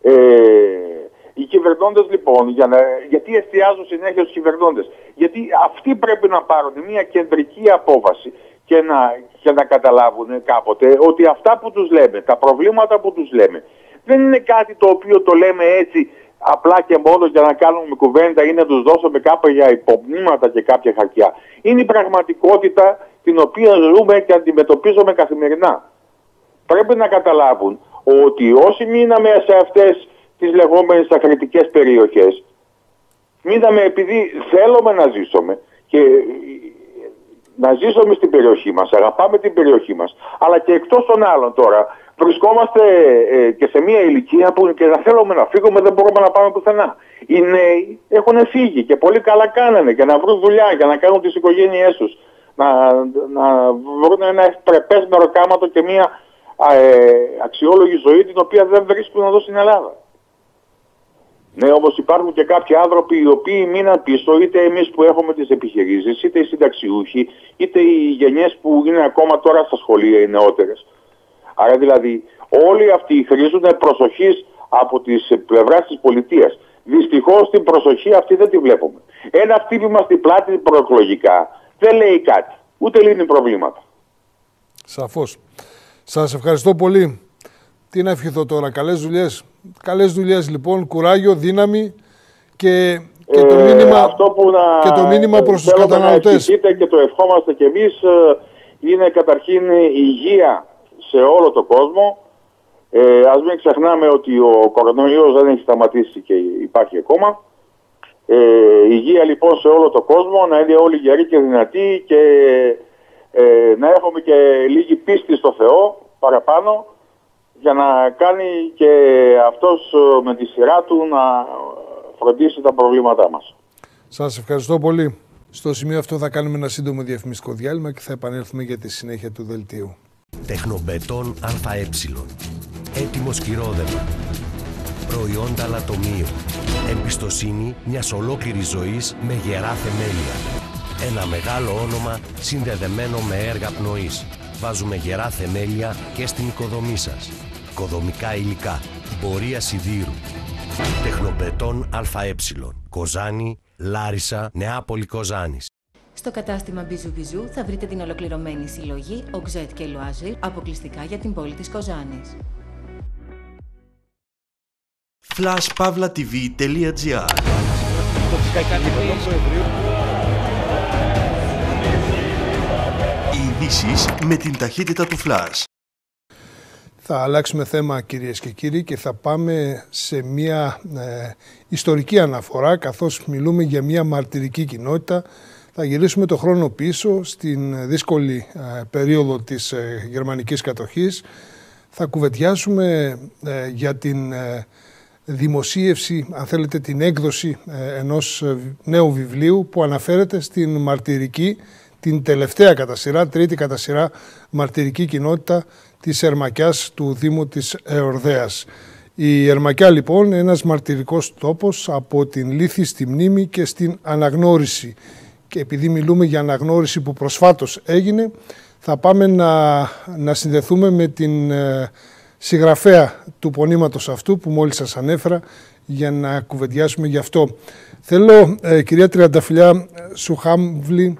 [SPEAKER 7] Οι κυβερνώντες λοιπόν, γιατί εστιάζουν συνέχεια στους κυβερνώντες? Γιατί αυτοί πρέπει να πάρουν μια κεντρική απόφαση και να καταλάβουν κάποτε ότι αυτά που τους λέμε, τα προβλήματα που τους λέμε, δεν είναι κάτι το οποίο το λέμε έτσι απλά και μόνο για να κάνουμε κουβέντα ή να τους δώσουμε κάποια υπομνήματα και κάποια χαρτιά. Είναι η πραγματικότητα την οποία ζούμε και αντιμετωπίζουμε καθημερινά. Πρέπει να καταλάβουν ότι όσοι μείναμε σε αυτές τις λεγόμενες ακριτικές περιοχές, μείναμε επειδή θέλουμε να ζήσουμε και να ζήσουμε στην περιοχή μας, αγαπάμε την περιοχή μας, αλλά και εκτός των άλλων τώρα βρισκόμαστε και σε μια ηλικία που και να θέλουμε να φύγουμε δεν μπορούμε να πάμε πουθενά. Οι νέοι έχουν φύγει και πολύ καλά κάνανε για να βρουν δουλειά, για να κάνουν τις οικογένειές τους, να βρουν ένα ευπρεπές μεροκάματο και μια αξιόλογη ζωή την οποία δεν βρίσκουν εδώ στην Ελλάδα. Ναι, όμως υπάρχουν και κάποιοι άνθρωποι οι οποίοι μείναν πίσω, είτε εμείς που έχουμε τις επιχειρήσεις, είτε οι συνταξιούχοι, είτε οι γενιές που είναι ακόμα τώρα στα σχολεία, οι νεότερες. Άρα δηλαδή όλοι αυτοί χρήζουν προσοχής από τις πλευράς της πολιτείας. Δυστυχώς την προσοχή αυτή δεν τη βλέπουμε. Ένα χτύπημα στην πλάτη προεκλογικά δεν λέει κάτι, ούτε λύνει προβλήματα.
[SPEAKER 1] Σαφώς. Σας ευχαριστώ πολύ. Τι να ευχηθώ τώρα, καλές δουλειές. Καλές δουλειές λοιπόν, κουράγιο, δύναμη και το μήνυμα προς τους καταναλωτές.
[SPEAKER 7] Και το ευχόμαστε κι εμείς είναι καταρχήν υγεία σε όλο τον κόσμο. Ας μην ξεχνάμε ότι ο κορονοϊός δεν έχει σταματήσει και υπάρχει ακόμα. Υγεία λοιπόν σε όλο τον κόσμο, να είναι όλοι γεροί και δυνατοί και να έχουμε και λίγη πίστη στο Θεό παραπάνω, για να κάνει και αυτός με τη σειρά του να φροντίσει τα προβλήματά μας.
[SPEAKER 1] Σας ευχαριστώ πολύ. Στο σημείο αυτό θα κάνουμε ένα σύντομο διαφημιστικό διάλειμμα και θα επανέλθουμε για τη συνέχεια του δελτίου.
[SPEAKER 8] Τεχνοπετών ΑΕ. Έτοιμο σκυρόδεμα. Προϊόντα λατομείου. Εμπιστοσύνη μιας ολόκληρης ζωής με γερά θεμέλια. Ένα μεγάλο όνομα συνδεδεμένο με έργα πνοής. Βάζουμε γερά θεμέλια και στην οικοδομή σας. Οικοδομικά υλικά. Πορεία σιδήρου. Τεχνοπετών ΑΕ. Κοζάνη, Λάρισα, Νεάπολη Κοζάνης.
[SPEAKER 9] Στο κατάστημα Μπιζού Μπιζού θα βρείτε την ολοκληρωμένη συλλογή Οξέτ και Λουάζιρ αποκλειστικά για την πόλη της Κοζάνης.
[SPEAKER 10] flashpavlatv.gr. Οι ειδήσεις με την ταχύτητα του Flash.
[SPEAKER 1] Θα αλλάξουμε θέμα, κυρίες και κύριοι, και θα πάμε σε μια ιστορική αναφορά, καθώς μιλούμε για μια μαρτυρική κοινότητα. Θα γυρίσουμε το χρόνο πίσω στην δύσκολη περίοδο της γερμανικής κατοχής. Θα κουβεντιάσουμε για την δημοσίευση, αν θέλετε, την έκδοση ενός νέου βιβλίου που αναφέρεται στην μαρτυρική την τελευταία κατά σειρά, τρίτη κατά σειρά μαρτυρική κοινότητα της Ερμακιάς του Δήμου της Εορδαίας. Η Ερμακιά λοιπόν, ένας μαρτυρικός τόπος από την λύθη στη μνήμη και στην αναγνώριση. Και επειδή μιλούμε για αναγνώριση που προσφάτως έγινε, θα πάμε να συνδεθούμε με την συγγραφέα του πονήματος αυτού που μόλις σας ανέφερα για να κουβεντιάσουμε γι' αυτό. Θέλω, κυρία Τριανταφυλλιά Σουχάμβλη,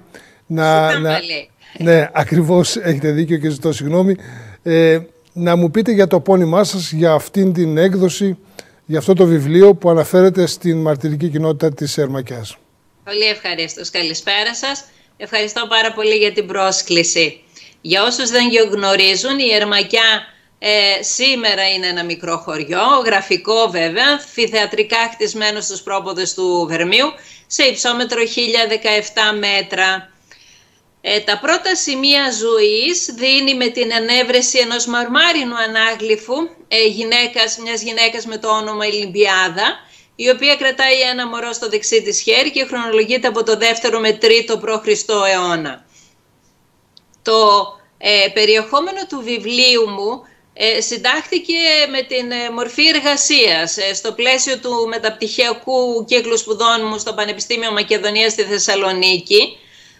[SPEAKER 1] ναι, ακριβώς, έχετε δίκιο και ζητώ συγγνώμη, να μου πείτε για το πόνημά σας, για αυτήν την έκδοση, για αυτό το βιβλίο που αναφέρεται στην μαρτυρική κοινότητα της Ερμακιάς.
[SPEAKER 11] Πολύ ευχαρίστως. Καλησπέρα σας. Ευχαριστώ πάρα πολύ για την πρόσκληση. Για όσους δεν γνωρίζουν, η Ερμακιά σήμερα είναι ένα μικρό χωριό, γραφικό βέβαια, αμφιθεατρικά χτισμένο στους πρόποδες του Βερμίου, σε υψόμετρο 1017 μέτρα. Τα πρώτα σημεία ζωής δίνει με την ανέβρεση ενός μαρμάρινου ανάγλυφου μιας γυναίκας με το όνομα Ολυμπιάδα, η οποία κρατάει ένα μωρό στο δεξί της χέρι και χρονολογείται από το 2ο με 3ο π.Χ. αιώνα. Το περιεχόμενο του βιβλίου μου συντάχθηκε με την μορφή εργασίας στο πλαίσιο του μεταπτυχιακού κύκλου σπουδών μου στο Πανεπιστήμιο Μακεδονίας στη Θεσσαλονίκη.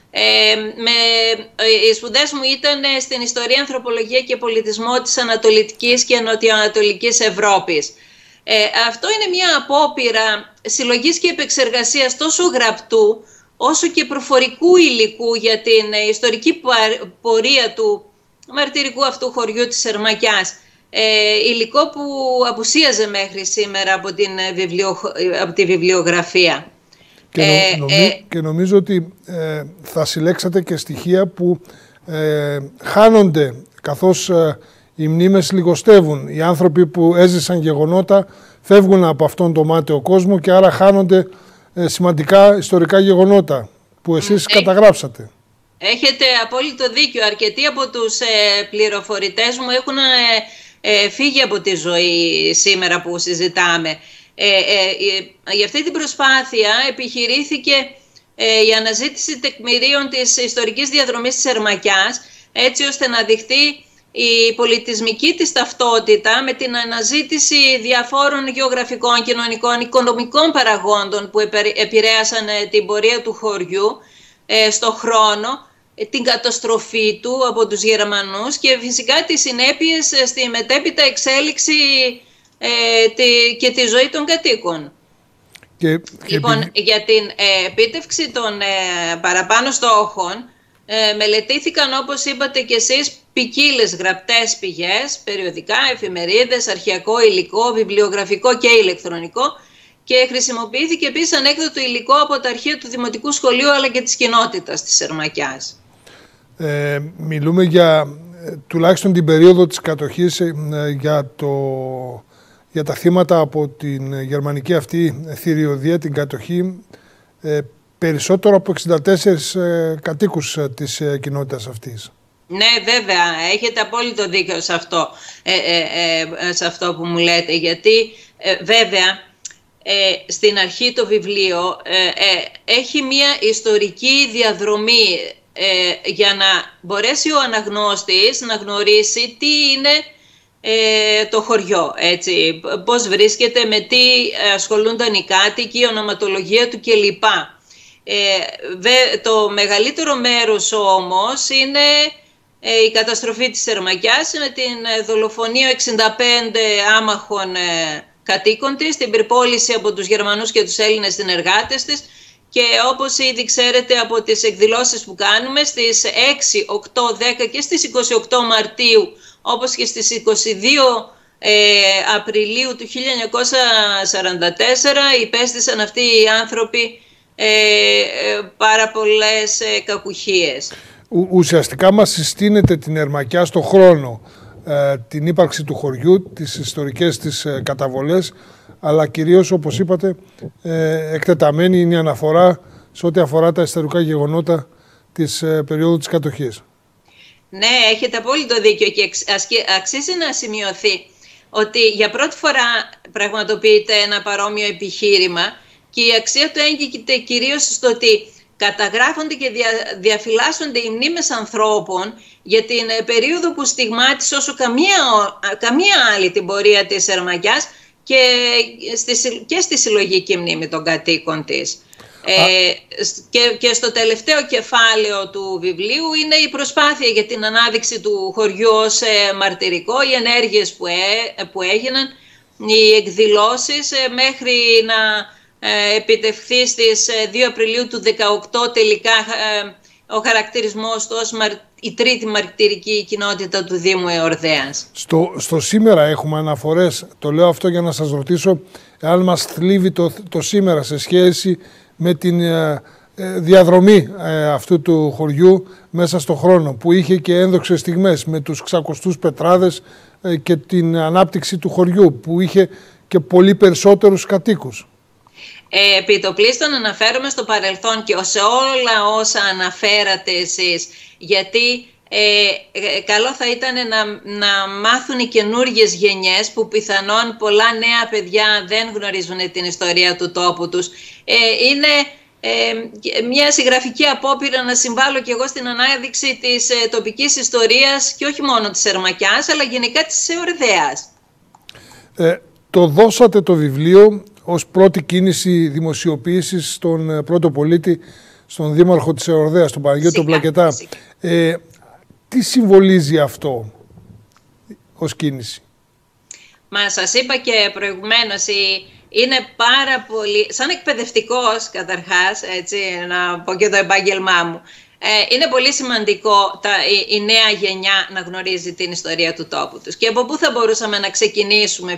[SPEAKER 11] Οι σπουδές μου ήταν στην ιστορία, ανθρωπολογία και πολιτισμό της Ανατολικής και Νοτιοανατολικής Ευρώπης. Αυτό είναι μια απόπειρα συλλογής και επεξεργασίας τόσο γραπτού όσο και προφορικού υλικού για την ιστορική πορεία του μαρτυρικού αυτού χωριού της Ερμακιάς. Υλικό που απουσίαζε μέχρι σήμερα από τη βιβλιογραφία.
[SPEAKER 1] Και νομίζω ότι θα συλλέξατε και στοιχεία που χάνονται καθώς οι μνήμες λιγοστεύουν. Οι άνθρωποι που έζησαν γεγονότα φεύγουν από αυτόν τον μάταιο κόσμο και άρα χάνονται σημαντικά ιστορικά γεγονότα που εσείς καταγράψατε.
[SPEAKER 11] Έχετε απόλυτο δίκιο. Αρκετοί από τους πληροφορητές μου έχουν φύγει από τη ζωή σήμερα που συζητάμε. Για αυτή την προσπάθεια επιχειρήθηκε η αναζήτηση τεκμηρίων της ιστορικής διαδρομής της Ερμακιάς, έτσι ώστε να δειχτεί η πολιτισμική της ταυτότητα με την αναζήτηση διαφόρων γεωγραφικών, κοινωνικών, οικονομικών παραγόντων που επηρέασαν την πορεία του χωριού στο χρόνο, την καταστροφή του από τους Γερμανούς και φυσικά τις συνέπειες στη μετέπειτα εξέλιξη και τη ζωή των κατοίκων. Λοιπόν, για την επίτευξη των παραπάνω στόχων μελετήθηκαν, όπως είπατε και εσείς, ποικίλες γραπτές πηγές, περιοδικά, εφημερίδες, αρχαιακό υλικό, βιβλιογραφικό και ηλεκτρονικό, και χρησιμοποιήθηκε επίσης ανέκδοτο υλικό από τα αρχεία του Δημοτικού Σχολείου αλλά και της κοινότητας της Ερμακιάς.
[SPEAKER 1] Μιλούμε για τουλάχιστον την περίοδο της κατοχής, για τα θύματα από την γερμανική αυτή θηριωδία, την κατοχή, περισσότερο από 64 κατοίκους της κοινότητας αυτής.
[SPEAKER 11] Ναι, βέβαια, έχετε απόλυτο δίκιο σε αυτό που μου λέτε, γιατί βέβαια στην αρχή το βιβλίο έχει μια ιστορική διαδρομή για να μπορέσει ο αναγνώστης να γνωρίσει τι είναι το χωριό, έτσι, πώς βρίσκεται, με τι ασχολούνταν οι κάτοικοι, η ονοματολογία του κλπ. Το μεγαλύτερο μέρος όμως είναι η καταστροφή της Ερμακιάς με την δολοφονία 65 άμαχων κατοίκων της, την πυρπόληση από τους Γερμανούς και τους Έλληνες συνεργάτες της, και όπως ήδη ξέρετε από τις εκδηλώσεις που κάνουμε στις 6, 8, 10 και στις 28 Μαρτίου, όπως και στις 22 Απριλίου του 1944, υπέστησαν αυτοί οι άνθρωποι πάρα πολλές κακουχίες.
[SPEAKER 1] Ουσιαστικά μας συστήνεται την Ερμακιά στο χρόνο, την ύπαρξη του χωριού, τις ιστορικές της καταβολές, αλλά κυρίως, όπως είπατε, εκτεταμένη είναι η αναφορά σε ό,τι αφορά τα ιστορικά γεγονότα της περίοδου της κατοχής.
[SPEAKER 11] Ναι, έχετε απόλυτο δίκιο και αξίζει να σημειωθεί ότι για πρώτη φορά πραγματοποιείται ένα παρόμοιο επιχείρημα και η αξία του έγκυται κυρίως στο ότι καταγράφονται και διαφυλάσσονται οι μνήμες ανθρώπων για την περίοδο που στιγμάτισε όσο καμία άλλη την πορεία της Σερμακιάς και στη συλλογική μνήμη των κατοίκων της. Και στο τελευταίο κεφάλαιο του βιβλίου είναι η προσπάθεια για την ανάδειξη του χωριού ως μαρτυρικό, οι ενέργειες που έγιναν, οι εκδηλώσεις μέχρι να επιτευχθεί στις 2 Απριλίου του 2018 τελικά ο χαρακτηρισμός του ως η τρίτη μαρτυρική κοινότητα του Δήμου Εορδέας.
[SPEAKER 1] Στο σήμερα έχουμε αναφορές, το λέω αυτό για να σας ρωτήσω αν μας θλίβει το σήμερα σε σχέση με την διαδρομή αυτού του χωριού μέσα στο χρόνο, που είχε και ένδοξες στιγμές με τους ξακοστούς πετράδες και την ανάπτυξη του χωριού, που είχε και πολύ περισσότερους κατοίκους.
[SPEAKER 11] Επιτοπλίστων αναφέρομαι στο παρελθόν και σε όλα όσα αναφέρατε εσείς, γιατί καλό θα ήταν να μάθουν οι καινούργιες γενιές που πιθανόν πολλά νέα παιδιά δεν γνωρίζουν την ιστορία του τόπου τους. Είναι μια συγγραφική απόπειρα να συμβάλλω και εγώ στην ανάδειξη της τοπικής ιστορίας και όχι μόνο της Σερμακιάς, αλλά γενικά της Εορδέας.
[SPEAKER 1] Το δώσατε το βιβλίο ως πρώτη κίνηση δημοσιοποίησης στον πρώτο πολίτη, στον δήμαρχο της Εορδέας, τον Παναγιώτο Πλακετά. Τι συμβολίζει αυτό ως κίνηση?
[SPEAKER 11] Μα σας είπα και προηγουμένως, είναι πάρα πολύ, σαν εκπαιδευτικός καταρχάς, έτσι, να πω και το επάγγελμά μου, είναι πολύ σημαντικό η νέα γενιά να γνωρίζει την ιστορία του τόπου τους. Και από πού θα μπορούσαμε να ξεκινήσουμε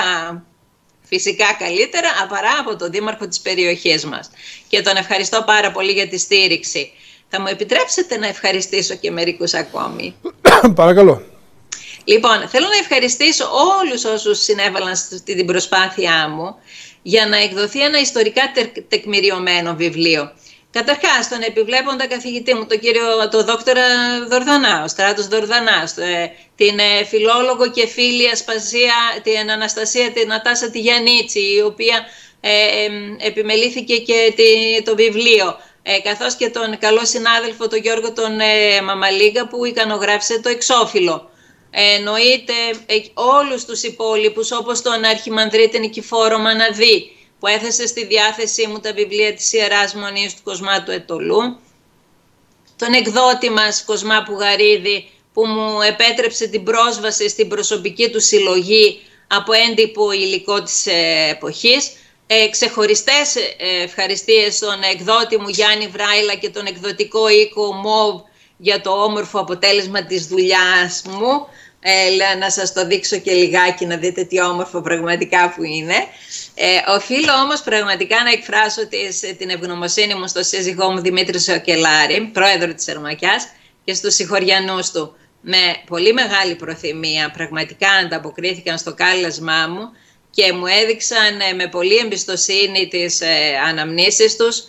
[SPEAKER 11] φυσικά καλύτερα παρά από τον δήμαρχο της περιοχής μας. Και τον ευχαριστώ πάρα πολύ για τη στήριξη. Θα μου επιτρέψετε να ευχαριστήσω και μερικούς ακόμη?
[SPEAKER 1] Παρακαλώ.
[SPEAKER 11] Λοιπόν, θέλω να ευχαριστήσω όλους όσους συνέβαλαν στην προσπάθειά μου για να εκδοθεί ένα ιστορικά τεκμηριωμένο βιβλίο. Καταρχάς, τον επιβλέποντα καθηγητή μου, τον δόκτορα Δορδανά, ο Στράτος Δορδανάς, την φιλόλογο και φίλη Ασπασία, την Αναστασία, την Νατάσα τη Γιαννίτση, η οποία επιμελήθηκε και το βιβλίο, καθώς και τον καλό συνάδελφο, τον Γιώργο τον Μαμαλίγκα, που ικανογράφησε το εξώφυλλο. Εννοείται όλους τους υπόλοιπους, όπως τον Αρχιμανδρίτη Νικηφόρο Μαναδί, που έθεσε στη διάθεσή μου τα βιβλία της Ιεράς Μονής του Κοσμά του Ετωλού, τον εκδότη μας Κοσμά Πουγαρίδη, που μου επέτρεψε την πρόσβαση στην προσωπική του συλλογή από έντυπο υλικό της εποχής, ξεχωριστές ευχαριστίες στον εκδότη μου Γιάννη Βράιλα και τον εκδοτικό οίκο ΜΟΒ για το όμορφο αποτέλεσμα της δουλειάς μου. Να σας το δείξω και λιγάκι να δείτε τι όμορφο πραγματικά που είναι. Οφείλω όμως πραγματικά να εκφράσω την ευγνωμοσύνη μου στο σύζυγό μου Δημήτρη Σοκελάρη, πρόεδρο της Σερμακιάς, και στους συγχωριανούς του. Με πολύ μεγάλη προθυμία πραγματικά ανταποκρίθηκαν στο κάλεσμά μου και μου έδειξαν με πολύ εμπιστοσύνη τις αναμνήσεις τους,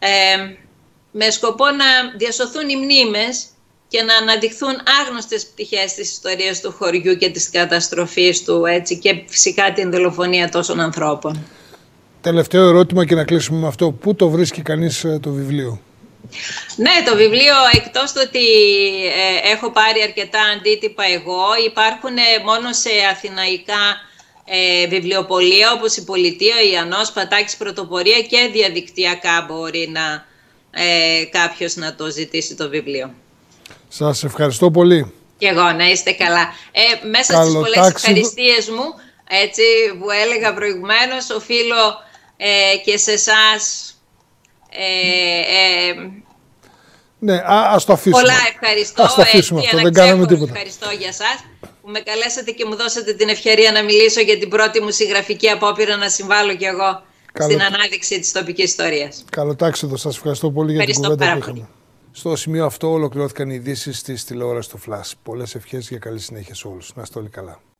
[SPEAKER 11] με σκοπό να διασωθούν οι μνήμες και να αναδειχθούν άγνωστες πτυχές της ιστορίας του χωριού και της καταστροφής του, έτσι, και φυσικά την δολοφονία τόσων ανθρώπων.
[SPEAKER 1] Τελευταίο ερώτημα και να κλείσουμε με αυτό. Πού το βρίσκει κανείς το βιβλίο?
[SPEAKER 11] Ναι, το βιβλίο, εκτός το ότι έχω πάρει αρκετά αντίτυπα εγώ, υπάρχουν μόνο σε αθηναϊκά βιβλιοπωλεία όπως η Πολιτεία, η Ιαννός, Πατάκης, Πρωτοπορία, και διαδικτυακά μπορεί κάποιος να το ζητήσει το βιβλίο. Σας
[SPEAKER 1] ευχαριστώ πολύ.
[SPEAKER 11] Και εγώ, να είστε καλά. Μέσα στις πολλές ευχαριστίες μου, έτσι, που έλεγα προηγουμένως, οφείλω και σε εσάς
[SPEAKER 1] ναι, ας το αφήσουμε.
[SPEAKER 11] Πολλά ευχαριστώ.
[SPEAKER 1] Ας το αφήσουμε αυτό, δεν κάναμε τίποτα.
[SPEAKER 11] Ευχαριστώ για σας που με καλέσατε και μου δώσατε την ευκαιρία να μιλήσω για την πρώτη μου συγγραφική απόπειρα, να συμβάλλω κι εγώ στην ανάδειξη της τοπικής ιστορίας.
[SPEAKER 1] Καλοτάξιδο, σας ευχαριστώ πολύ για την κουβέντα που είχαμε. Στο σημείο αυτό ολοκληρώθηκαν οι ειδήσεις της τηλεόρασης του Flash. Πολλές ευχές για καλή συνέχεια σε όλους. Να είστε όλοι καλά.